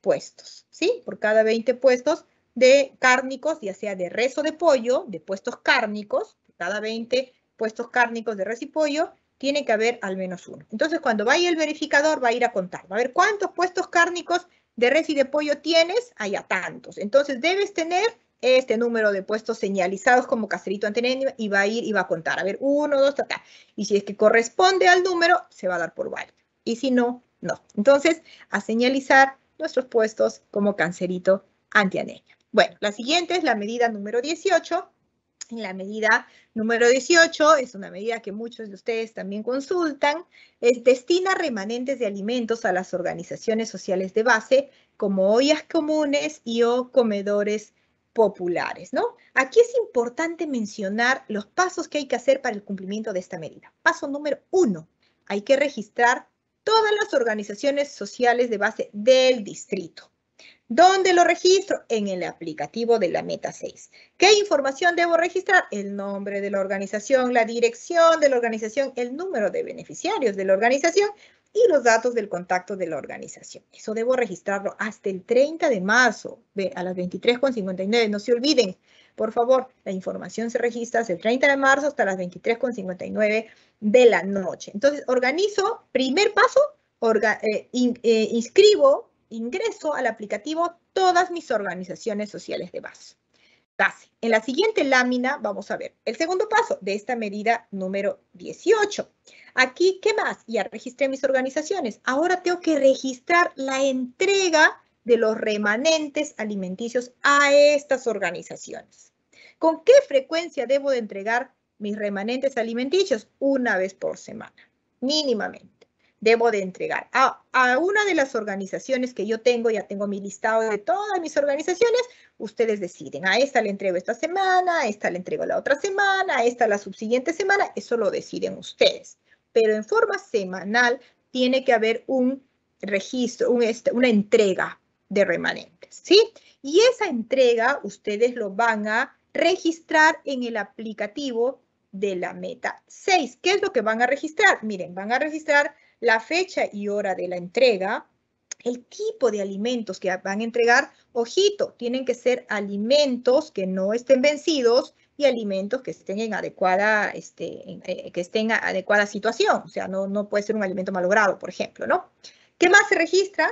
puestos, ¿sí? Por cada 20 puestos de cárnicos, ya sea de res o de pollo, de puestos cárnicos, cada 20 puestos cárnicos de res y pollo, tiene que haber al menos uno. Entonces, cuando vaya el verificador, va a ir a contar. Va a ver cuántos puestos cárnicos de res y de pollo tienes, allá tantos. Entonces, debes tener este número de puestos señalizados como caserito antenenio y va a ir y va a contar. A ver, 1, 2, ta, ta. Y si es que corresponde al número, se va a dar por válido. Y si no, no. Entonces, a señalizar nuestros puestos como cancerito antianemia. Bueno, la siguiente es la medida número 18. La medida número 18 es una medida que muchos de ustedes también consultan. Destina remanentes de alimentos a las organizaciones sociales de base como ollas comunes y o comedores populares, ¿no? Aquí es importante mencionar los pasos que hay que hacer para el cumplimiento de esta medida. Paso número 1, hay que registrar todas las organizaciones sociales de base del distrito. ¿Dónde lo registro? En el aplicativo de la Meta 6. ¿Qué información debo registrar? El nombre de la organización, la dirección de la organización, el número de beneficiarios de la organización y los datos del contacto de la organización. Eso debo registrarlo hasta el 30 de marzo a las 23:59. No se olviden, por favor, la información se registra hasta el 30 de marzo hasta las 23:59 de la noche. Entonces, organizo, primer paso, ingreso al aplicativo todas mis organizaciones sociales de base. En la siguiente lámina vamos a ver el segundo paso de esta medida número 18. Aquí, ¿qué más? Ya registré mis organizaciones. Ahora tengo que registrar la entrega de los remanentes alimenticios a estas organizaciones. ¿Con qué frecuencia debo de entregar mis remanentes alimenticios? Una vez por semana, mínimamente. Debo de entregar a una de las organizaciones que yo tengo, ya tengo mi listado de todas mis organizaciones, ustedes deciden, a esta le entrego esta semana, a esta le entrego la otra semana, a esta la subsiguiente semana, eso lo deciden ustedes. Pero en forma semanal tiene que haber un registro, una entrega de remanentes, ¿sí? Y esa entrega ustedes lo van a registrar en el aplicativo de la Meta 6. ¿Qué es lo que van a registrar? Miren, van a registrar la fecha y hora de la entrega, el tipo de alimentos que van a entregar. Ojito, tienen que ser alimentos que no estén vencidos y alimentos que estén en adecuada, adecuada situación. O sea, no puede ser un alimento malogrado, por ejemplo, ¿no? ¿Qué más se registra?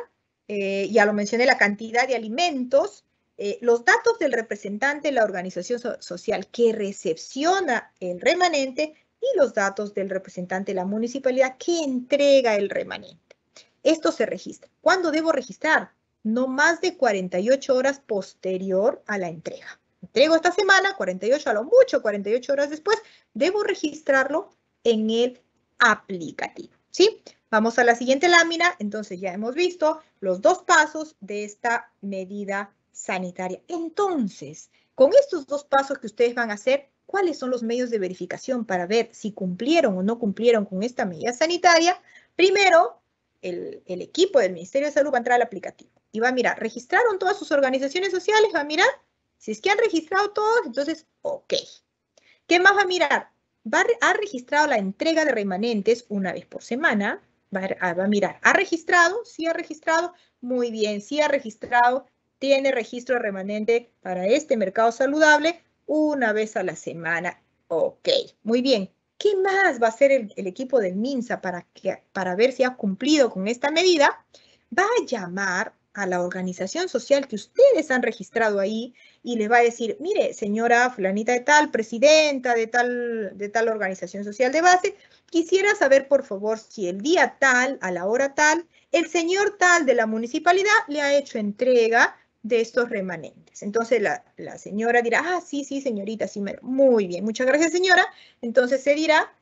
Ya lo mencioné, la cantidad de alimentos, los datos del representante de la organización social que recepciona el remanente y los datos del representante de la municipalidad que entrega el remanente. Esto se registra. ¿Cuándo debo registrar? No más de 48 horas posterior a la entrega. Entrego esta semana, 48 a lo mucho, 48 horas después, debo registrarlo en el aplicativo, ¿sí? Vamos a la siguiente lámina. Entonces ya hemos visto los dos pasos de esta medida sanitaria. Entonces, con estos dos pasos que ustedes van a hacer, ¿cuáles son los medios de verificación para ver si cumplieron o no cumplieron con esta medida sanitaria? Primero, el equipo del Ministerio de Salud va a entrar al aplicativo y va a mirar, ¿registraron todas sus organizaciones sociales? Va a mirar, si es que han registrado todos, entonces, ok. ¿Qué más va a mirar? Ha registrado la entrega de remanentes una vez por semana. Va a mirar, ¿ha registrado? Sí ha registrado. Muy bien, sí ha registrado. Tiene registro de remanente para este mercado saludable una vez a la semana. Ok, muy bien. ¿Qué más va a hacer el equipo del MINSA para ver si ha cumplido con esta medida? Va a llamar a la organización social que ustedes han registrado ahí y les va a decir, mire, señora fulanita de tal, presidenta de tal organización social de base, quisiera saber, por favor, si el día tal, a la hora tal, el señor tal de la municipalidad le ha hecho entrega de estos remanentes. Entonces la señora dirá, ah, sí, señorita, sí, muy bien, muchas gracias, señora. Entonces se dirá,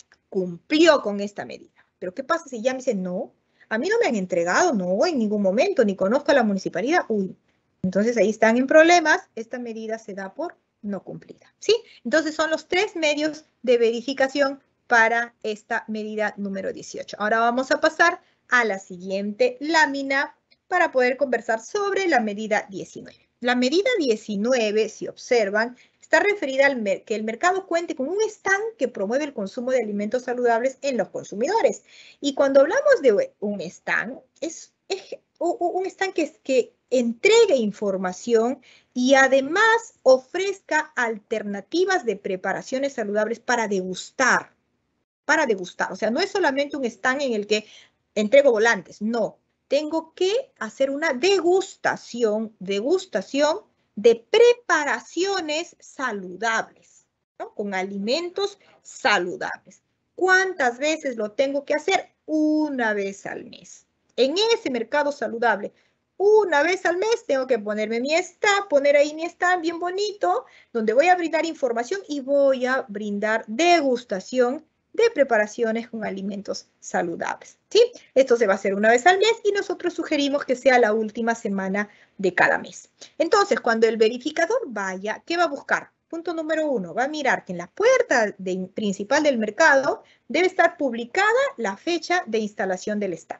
cumplió con esta medida. Pero ¿qué pasa si ya me dice, no, a mí no me han entregado, no, en ningún momento, ni conozco a la municipalidad? Uy, entonces ahí están en problemas, esta medida se da por no cumplida, ¿sí? Entonces son los 3 medios de verificación para esta medida número 18. Ahora vamos a pasar a la siguiente lámina para poder conversar sobre la medida 19. La medida 19, si observan, está referida al que el mercado cuente con un stand que promueve el consumo de alimentos saludables en los consumidores. Y cuando hablamos de un stand, un stand que entregue información y además ofrezca alternativas de preparaciones saludables para degustar. O sea, no es solamente un stand en el que entrego volantes, no. Tengo que hacer una degustación de preparaciones saludables, ¿no? Con alimentos saludables. ¿Cuántas veces lo tengo que hacer? Una vez al mes. En ese mercado saludable, una vez al mes tengo que ponerme poner ahí mi stand bien bonito, donde voy a brindar información y voy a brindar degustación de preparaciones con alimentos saludables, ¿sí? Esto se va a hacer una vez al mes y nosotros sugerimos que sea la última semana de cada mes. Entonces, cuando el verificador vaya, ¿qué va a buscar? Punto número 1, va a mirar que en la puerta principal del mercado debe estar publicada la fecha de instalación del stand.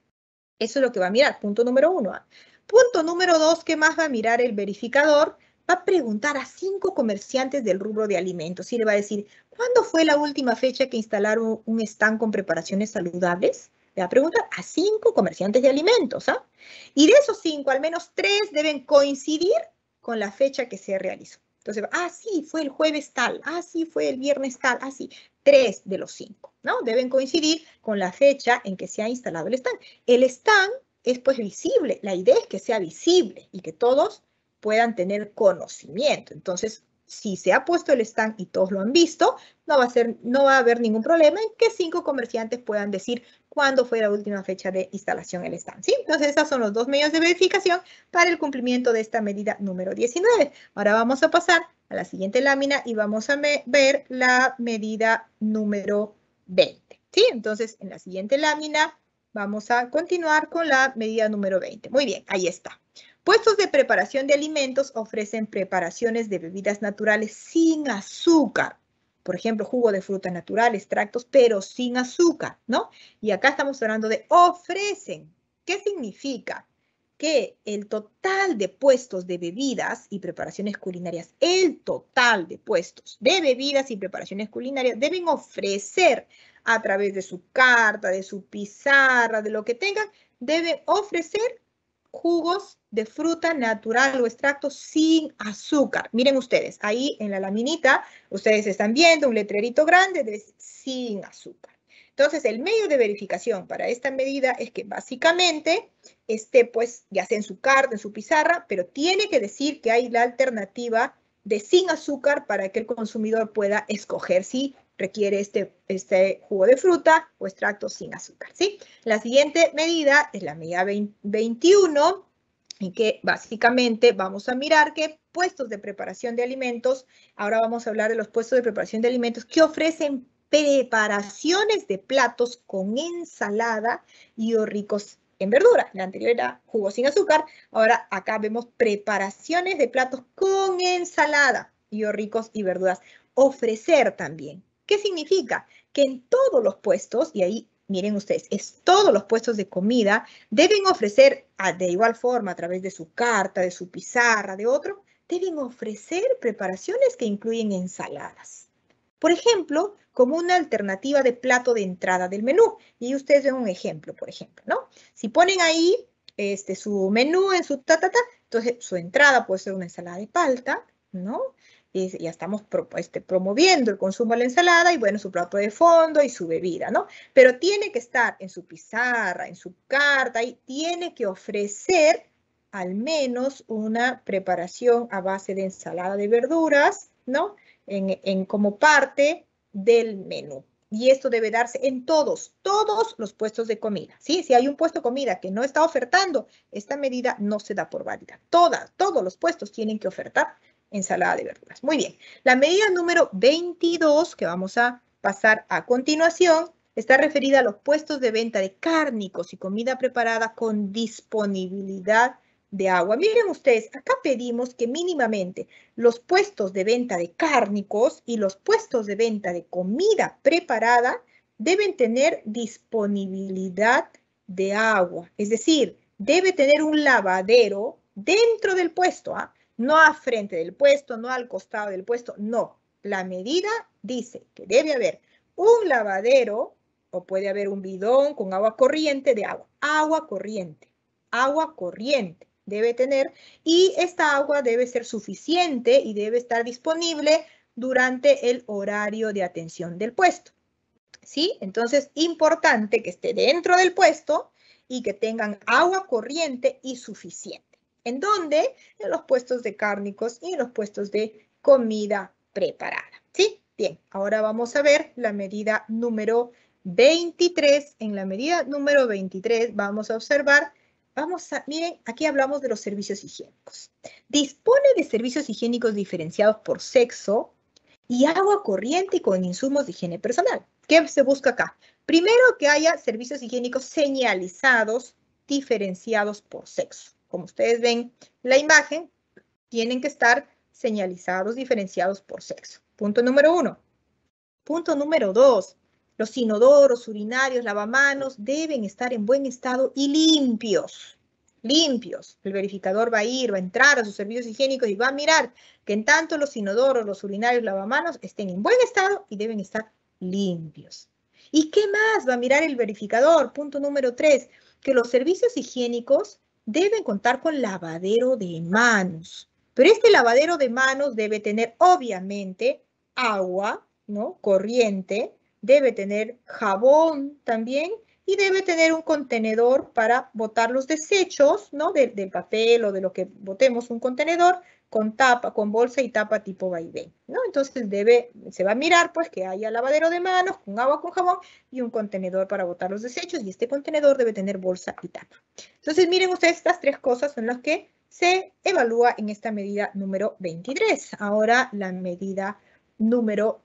Eso es lo que va a mirar, punto número 1. Punto número 2, ¿qué más va a mirar el verificador? Va a preguntar a 5 comerciantes del rubro de alimentos y le va a decir, ¿cuándo fue la última fecha que instalaron un stand con preparaciones saludables? Le va a preguntar a 5 comerciantes de alimentos, ¿ah? Y de esos 5, al menos 3 deben coincidir con la fecha que se realizó. Entonces, sí, fue el jueves tal, sí, fue el viernes tal, sí. 3 de los 5, ¿no? Deben coincidir con la fecha en que se ha instalado el stand. El stand es pues visible, la idea es que sea visible y que todos puedan tener conocimiento. Entonces, si se ha puesto el stand y todos lo han visto, no va a haber ningún problema en que 5 comerciantes puedan decir cuándo fue la última fecha de instalación del stand, ¿sí? Entonces, esos son los 2 medios de verificación para el cumplimiento de esta medida número 19. Ahora vamos a pasar a la siguiente lámina y vamos a ver la medida número 20, ¿sí? Entonces, en la siguiente lámina vamos a continuar con la medida número 20. Muy bien, ahí está. Puestos de preparación de alimentos ofrecen preparaciones de bebidas naturales sin azúcar. Por ejemplo, jugo de fruta natural, extractos, pero sin azúcar, ¿no? Y acá estamos hablando de ofrecen. ¿Qué significa? Que el total de puestos de bebidas y preparaciones culinarias, el total de puestos de bebidas y preparaciones culinarias deben ofrecer a través de su carta, de su pizarra, de lo que tengan, deben ofrecer jugos de fruta natural o extractos sin azúcar. Miren ustedes, ahí en la laminita, ustedes están viendo un letrerito grande de sin azúcar. Entonces, el medio de verificación para esta medida es que básicamente esté, pues, ya sea en su carta, en su pizarra, pero tiene que decir que hay la alternativa de sin azúcar para que el consumidor pueda escoger si requiere este jugo de fruta o extracto sin azúcar, ¿sí? La siguiente medida es la medida 21, en que básicamente vamos a mirar que puestos de preparación de alimentos, ahora vamos a hablar de los puestos de preparación de alimentos que ofrecen preparaciones de platos con ensalada y o ricos en verdura. La anterior era jugo sin azúcar, ahora acá vemos preparaciones de platos con ensalada y o ricos y verduras. Ofrecer también. ¿Qué significa? Que en todos los puestos, y ahí miren ustedes, es todos los puestos de comida, deben ofrecer de igual forma a través de su carta, de su pizarra, de otro, deben ofrecer preparaciones que incluyen ensaladas. Por ejemplo, como una alternativa de plato de entrada del menú. Y ustedes ven un ejemplo, por ejemplo, ¿no? Si ponen ahí su menú en su entonces su entrada puede ser una ensalada de palta, ¿no? Y ya estamos promoviendo el consumo de la ensalada y, bueno, su plato de fondo y su bebida, ¿no? Pero tiene que estar en su pizarra, en su carta, y tiene que ofrecer al menos una preparación a base de ensalada de verduras, ¿no? Como parte del menú. Y esto debe darse en todos los puestos de comida, ¿sí? Si hay un puesto de comida que no está ofertando, esta medida no se da por válida. Todos los puestos tienen que ofertar ensalada de verduras. Muy bien. La medida número 22, que vamos a pasar a continuación, está referida a los puestos de venta de cárnicos y comida preparada con disponibilidad de agua. Miren ustedes, acá pedimos que mínimamente los puestos de venta de cárnicos y los puestos de venta de comida preparada deben tener disponibilidad de agua. Es decir, debe tener un lavadero dentro del puesto, no a frente del puesto, no al costado del puesto, no. La medida dice que debe haber un lavadero o puede haber un bidón con agua corriente de agua corriente. agua corriente. Debe tener, y esta agua debe ser suficiente y debe estar disponible durante el horario de atención del puesto. ¿Sí? Entonces, importante que esté dentro del puesto y que tengan agua corriente y suficiente. ¿En dónde? En los puestos de cárnicos y en los puestos de comida preparada. ¿Sí? Bien, ahora vamos a ver la medida número 23. En la medida número 23 vamos a observar, miren, aquí hablamos de los servicios higiénicos. Dispone de servicios higiénicos diferenciados por sexo y agua corriente y con insumos de higiene personal. ¿Qué se busca acá? Primero, que haya servicios higiénicos señalizados, diferenciados por sexo. Como ustedes ven la imagen, tienen que estar señalizados, diferenciados por sexo. Punto número 1. Punto número 2. Los inodoros, urinarios, lavamanos deben estar en buen estado y limpios. Limpios. El verificador va a entrar a sus servicios higiénicos y va a mirar que en tanto los inodoros, los urinarios, lavamanos estén en buen estado y deben estar limpios. ¿Y qué más va a mirar el verificador? Punto número 3, que los servicios higiénicos deben contar con lavadero de manos. Pero este lavadero de manos debe tener, obviamente, agua, ¿no? Corriente, debe tener jabón también y debe tener un contenedor para botar los desechos, ¿no? Del papel o de lo que botemos, un contenedor con tapa, con bolsa y tapa tipo vaivén, ¿no? Entonces se va a mirar pues que haya lavadero de manos con agua, con jabón y un contenedor para botar los desechos y este contenedor debe tener bolsa y tapa. Entonces miren ustedes, estas 3 cosas son las que se evalúa en esta medida número 23. Ahora la medida número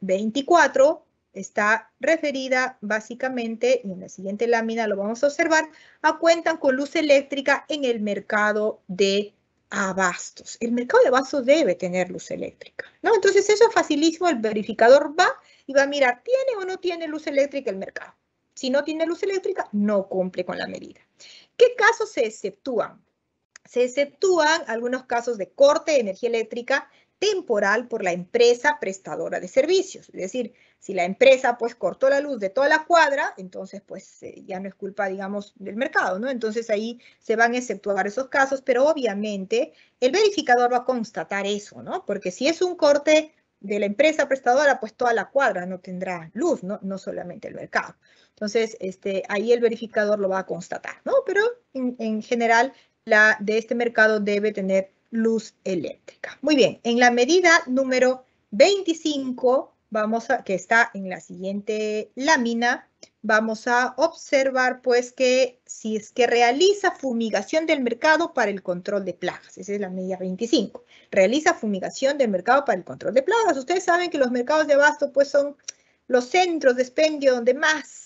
24 está referida básicamente, y en la siguiente lámina lo vamos a observar, a cuentan con luz eléctrica en el mercado de abastos. El mercado de abastos debe tener luz eléctrica, ¿no? Entonces eso es facilísimo, el verificador va y va a mirar, ¿tiene o no tiene luz eléctrica el mercado? Si no tiene luz eléctrica, no cumple con la medida. ¿Qué casos se exceptúan? Se exceptúan algunos casos de corte de energía eléctrica temporal por la empresa prestadora de servicios. Es decir, si la empresa pues cortó la luz de toda la cuadra, entonces pues ya no es culpa, digamos, del mercado, ¿no? Entonces ahí se van a exceptuar esos casos, pero obviamente el verificador va a constatar eso, ¿no? Porque si es un corte de la empresa prestadora, pues toda la cuadra no tendrá luz, ¿no? No solamente el mercado. Entonces, ahí el verificador lo va a constatar, ¿no? Pero en general, la de este mercado debe tener luz eléctrica. Muy bien, en la medida número 25, que está en la siguiente lámina, vamos a observar pues que si es que realiza fumigación del mercado para el control de plagas. Esa es la medida 25. Realiza fumigación del mercado para el control de plagas. Ustedes saben que los mercados de abasto pues son los centros de expendio donde más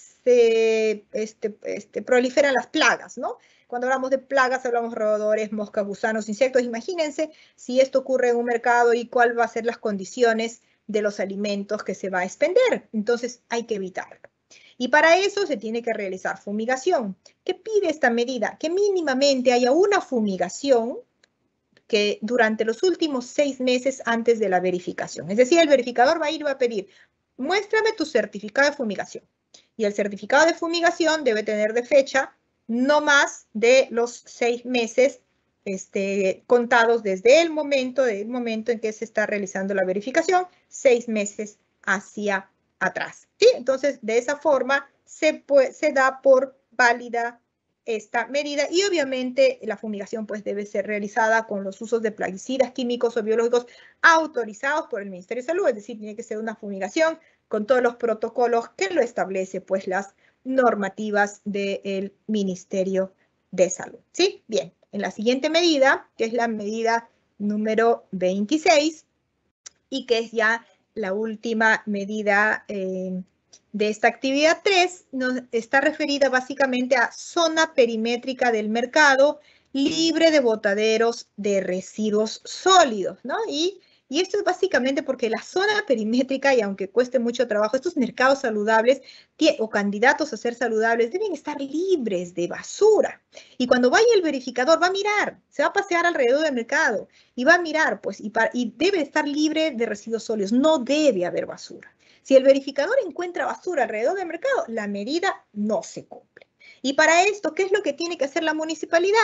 proliferan las plagas, ¿no? Cuando hablamos de plagas, hablamos de roedores, moscas, gusanos, insectos. Imagínense si esto ocurre en un mercado y cuál va a ser las condiciones de los alimentos que se va a expender. Entonces, hay que evitarlo. Y para eso se tiene que realizar fumigación. ¿Qué pide esta medida? Que mínimamente haya una fumigación que durante los últimos 6 meses antes de la verificación. Es decir, el verificador va a ir y va a pedir, muéstrame tu certificado de fumigación. Y el certificado de fumigación debe tener de fecha no más de los 6 meses contados desde el momento en que se está realizando la verificación, 6 meses hacia atrás. ¿Sí? Entonces, de esa forma se da por válida esta medida y obviamente la fumigación pues debe ser realizada con los usos de plaguicidas químicos o biológicos autorizados por el Ministerio de Salud, es decir, tiene que ser una fumigación con todos los protocolos que lo establece pues las normativas del Ministerio de Salud. ¿Sí? Bien, en la siguiente medida, que es la medida número 26 y que es ya la última medida de esta actividad 3, está referida básicamente a zona perimétrica del mercado libre de botaderos de residuos sólidos, ¿no? Y esto es básicamente porque la zona perimétrica, y aunque cueste mucho trabajo, estos mercados saludables o candidatos a ser saludables deben estar libres de basura. Y cuando vaya el verificador va a mirar, se va a pasear alrededor del mercado y va a mirar, pues, y debe estar libre de residuos sólidos, no debe haber basura. Si el verificador encuentra basura alrededor del mercado, la medida no se cumple. Y para esto, ¿qué es lo que tiene que hacer la municipalidad?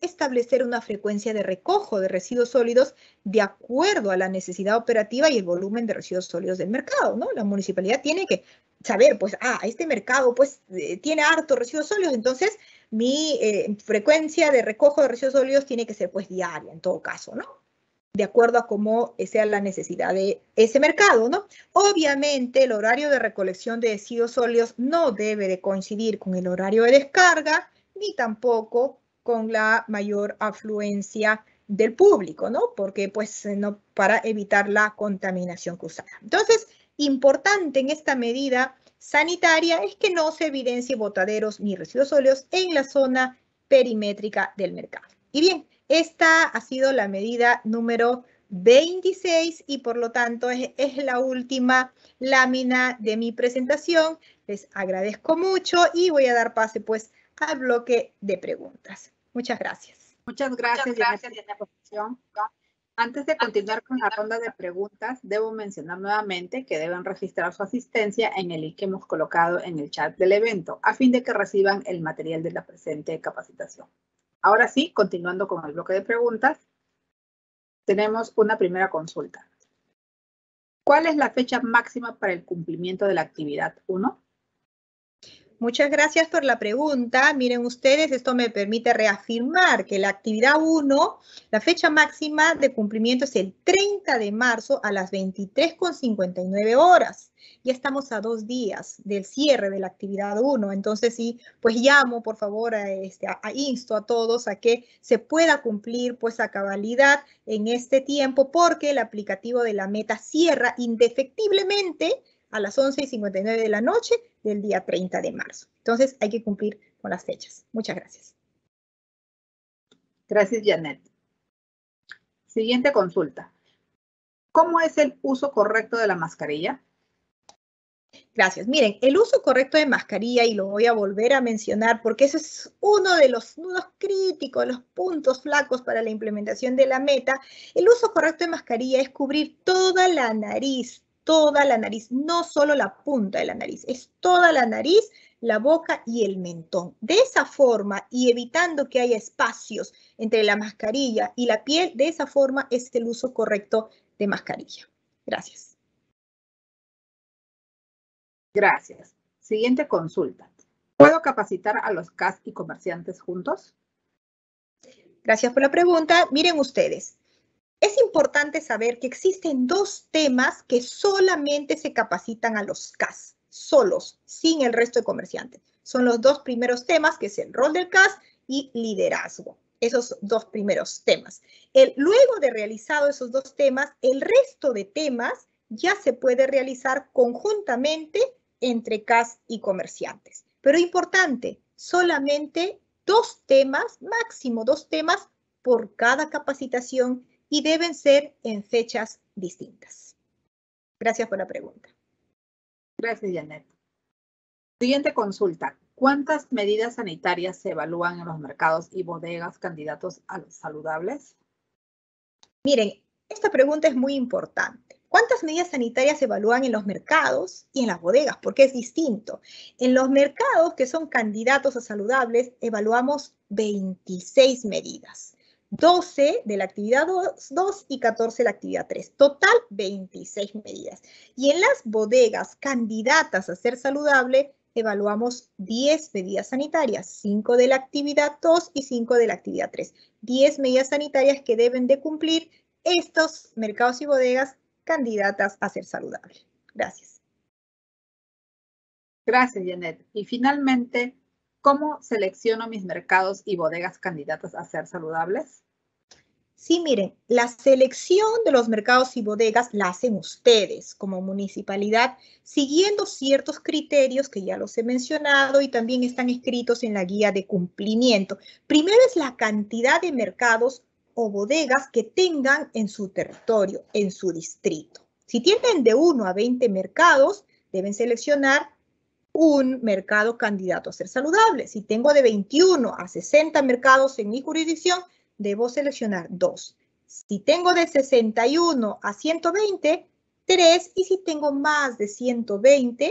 establecer una frecuencia de recojo de residuos sólidos de acuerdo a la necesidad operativa y el volumen de residuos sólidos del mercado, ¿no? La municipalidad tiene que saber, pues, este mercado, pues, tiene harto residuos sólidos, entonces mi frecuencia de recojo de residuos sólidos tiene que ser, pues, diaria, en todo caso, ¿no? De acuerdo a cómo sea la necesidad de ese mercado, ¿no? Obviamente, el horario de recolección de residuos sólidos no debe de coincidir con el horario de descarga, ni tampoco con la mayor afluencia del público, ¿no? Porque, pues, no, para evitar la contaminación cruzada. Entonces, importante en esta medida sanitaria es que no se evidencie botaderos ni residuos sólidos en la zona perimétrica del mercado. Y bien, esta ha sido la medida número 26 y por lo tanto es la última lámina de mi presentación. Les agradezco mucho y voy a dar pase pues al bloque de preguntas. Muchas gracias. Muchas gracias, Janet. Antes de continuar con la ronda de preguntas, debo mencionar nuevamente que deben registrar su asistencia en el link que hemos colocado en el chat del evento, a fin de que reciban el material de la presente capacitación. Ahora sí, continuando con el bloque de preguntas, tenemos una primera consulta. ¿Cuál es la fecha máxima para el cumplimiento de la actividad 1? Muchas gracias por la pregunta. Miren ustedes, esto me permite reafirmar que la actividad 1, la fecha máxima de cumplimiento es el 30 de marzo a las 23:59 horas. Ya estamos a 2 días del cierre de la actividad 1. Entonces, sí, pues llamo, por favor, insto a todos a que se pueda cumplir pues a cabalidad en este tiempo, porque el aplicativo de la meta cierra indefectiblemente a las 11:59 de la noche del día 30 de marzo. Entonces, hay que cumplir con las fechas. Muchas gracias. Gracias, Janet. Siguiente consulta. ¿Cómo es el uso correcto de la mascarilla? Gracias. Miren, el uso correcto de mascarilla, y lo voy a volver a mencionar porque ese es uno de los nudos críticos, los puntos flacos para la implementación de la meta. El uso correcto de mascarilla es cubrir toda la nariz, no solo la punta de la nariz, es toda la nariz, la boca y el mentón. De esa forma, y evitando que haya espacios entre la mascarilla y la piel, de esa forma es el uso correcto de mascarilla. Gracias. Gracias. Siguiente consulta. ¿Puedo capacitar a los CAS y comerciantes juntos? Gracias por la pregunta. Miren ustedes. Es importante saber que existen 2 temas que solamente se capacitan a los CAS, solos, sin el resto de comerciantes. Son los 2 primeros temas, que es el rol del CAS y liderazgo. Esos 2 primeros temas. Luego de realizado esos 2 temas, el resto de temas ya se puede realizar conjuntamente entre CAS y comerciantes. Pero importante, solamente 2 temas, máximo 2 temas por cada capacitación, y deben ser en fechas distintas. Gracias por la pregunta. Gracias, Janet. Siguiente consulta. ¿Cuántas medidas sanitarias se evalúan en los mercados y bodegas candidatos a los saludables? Miren, esta pregunta es muy importante. ¿Cuántas medidas sanitarias se evalúan en los mercados y en las bodegas? Porque es distinto. En los mercados que son candidatos a saludables, evaluamos 26 medidas. 12 de la actividad 2 y 14 de la actividad 3. Total, 26 medidas. Y en las bodegas candidatas a ser saludable, evaluamos 10 medidas sanitarias, 5 de la actividad 2 y 5 de la actividad 3. 10 medidas sanitarias que deben de cumplir estos mercados y bodegas candidatas a ser saludables. Gracias. Gracias, Janet. Y finalmente, ¿cómo selecciono mis mercados y bodegas candidatas a ser saludables? Sí, miren, la selección de los mercados y bodegas la hacen ustedes como municipalidad, siguiendo ciertos criterios que ya los he mencionado y también están escritos en la guía de cumplimiento. Primero es la cantidad de mercados o bodegas que tengan en su territorio, en su distrito. Si tienen de 1 a 20 mercados, deben seleccionar un mercado candidato a ser saludable. Si tengo de 21 a 60 mercados en mi jurisdicción, debo seleccionar 2. Si tengo de 61 a 120, 3. Y si tengo más de 120,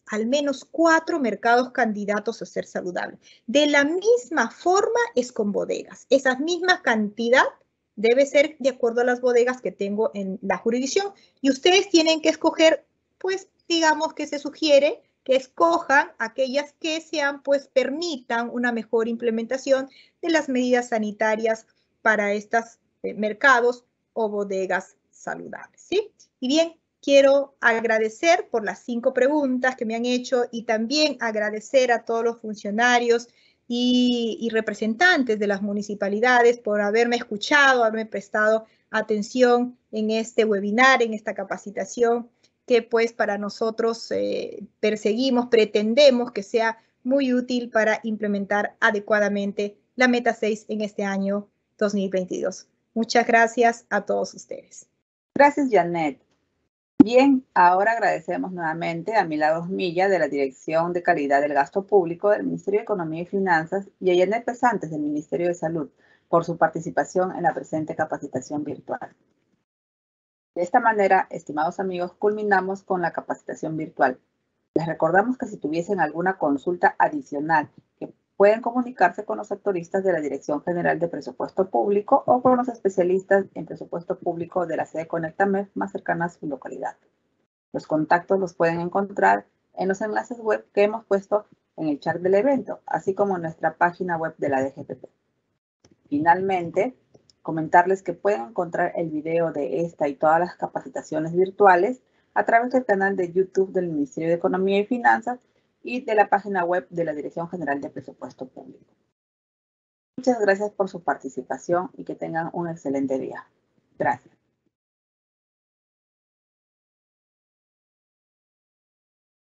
al menos 4 mercados candidatos a ser saludable. De la misma forma es con bodegas. Esa misma cantidad debe ser de acuerdo a las bodegas que tengo en la jurisdicción. Y ustedes tienen que escoger, pues, digamos que se sugiere que escojan aquellas que sean, pues, permitan una mejor implementación de las medidas sanitarias para estos mercados o bodegas saludables, ¿sí? Y bien, quiero agradecer por las 5 preguntas que me han hecho y también agradecer a todos los funcionarios y representantes de las municipalidades por haberme escuchado, haberme prestado atención en este webinar, en esta capacitación que pues para nosotros pretendemos que sea muy útil para implementar adecuadamente la Meta 6 en este año 2022. Muchas gracias a todos ustedes. Gracias, Janet. Bien, ahora agradecemos nuevamente a Milagros Milla de la Dirección de Calidad del Gasto Público del Ministerio de Economía y Finanzas y a Janet Pesantes del Ministerio de Salud por su participación en la presente capacitación virtual. De esta manera, estimados amigos, culminamos con la capacitación virtual. Les recordamos que si tuviesen alguna consulta adicional, que pueden comunicarse con los actoristas de la Dirección General de Presupuesto Público o con los especialistas en presupuesto público de la sede CONECTAMEF más cercana a su localidad. Los contactos los pueden encontrar en los enlaces web que hemos puesto en el chat del evento, así como en nuestra página web de la DGPP. Finalmente, comentarles que pueden encontrar el video de esta y todas las capacitaciones virtuales a través del canal de YouTube del Ministerio de Economía y Finanzas y de la página web de la Dirección General de Presupuesto Público. Muchas gracias por su participación y que tengan un excelente día. Gracias.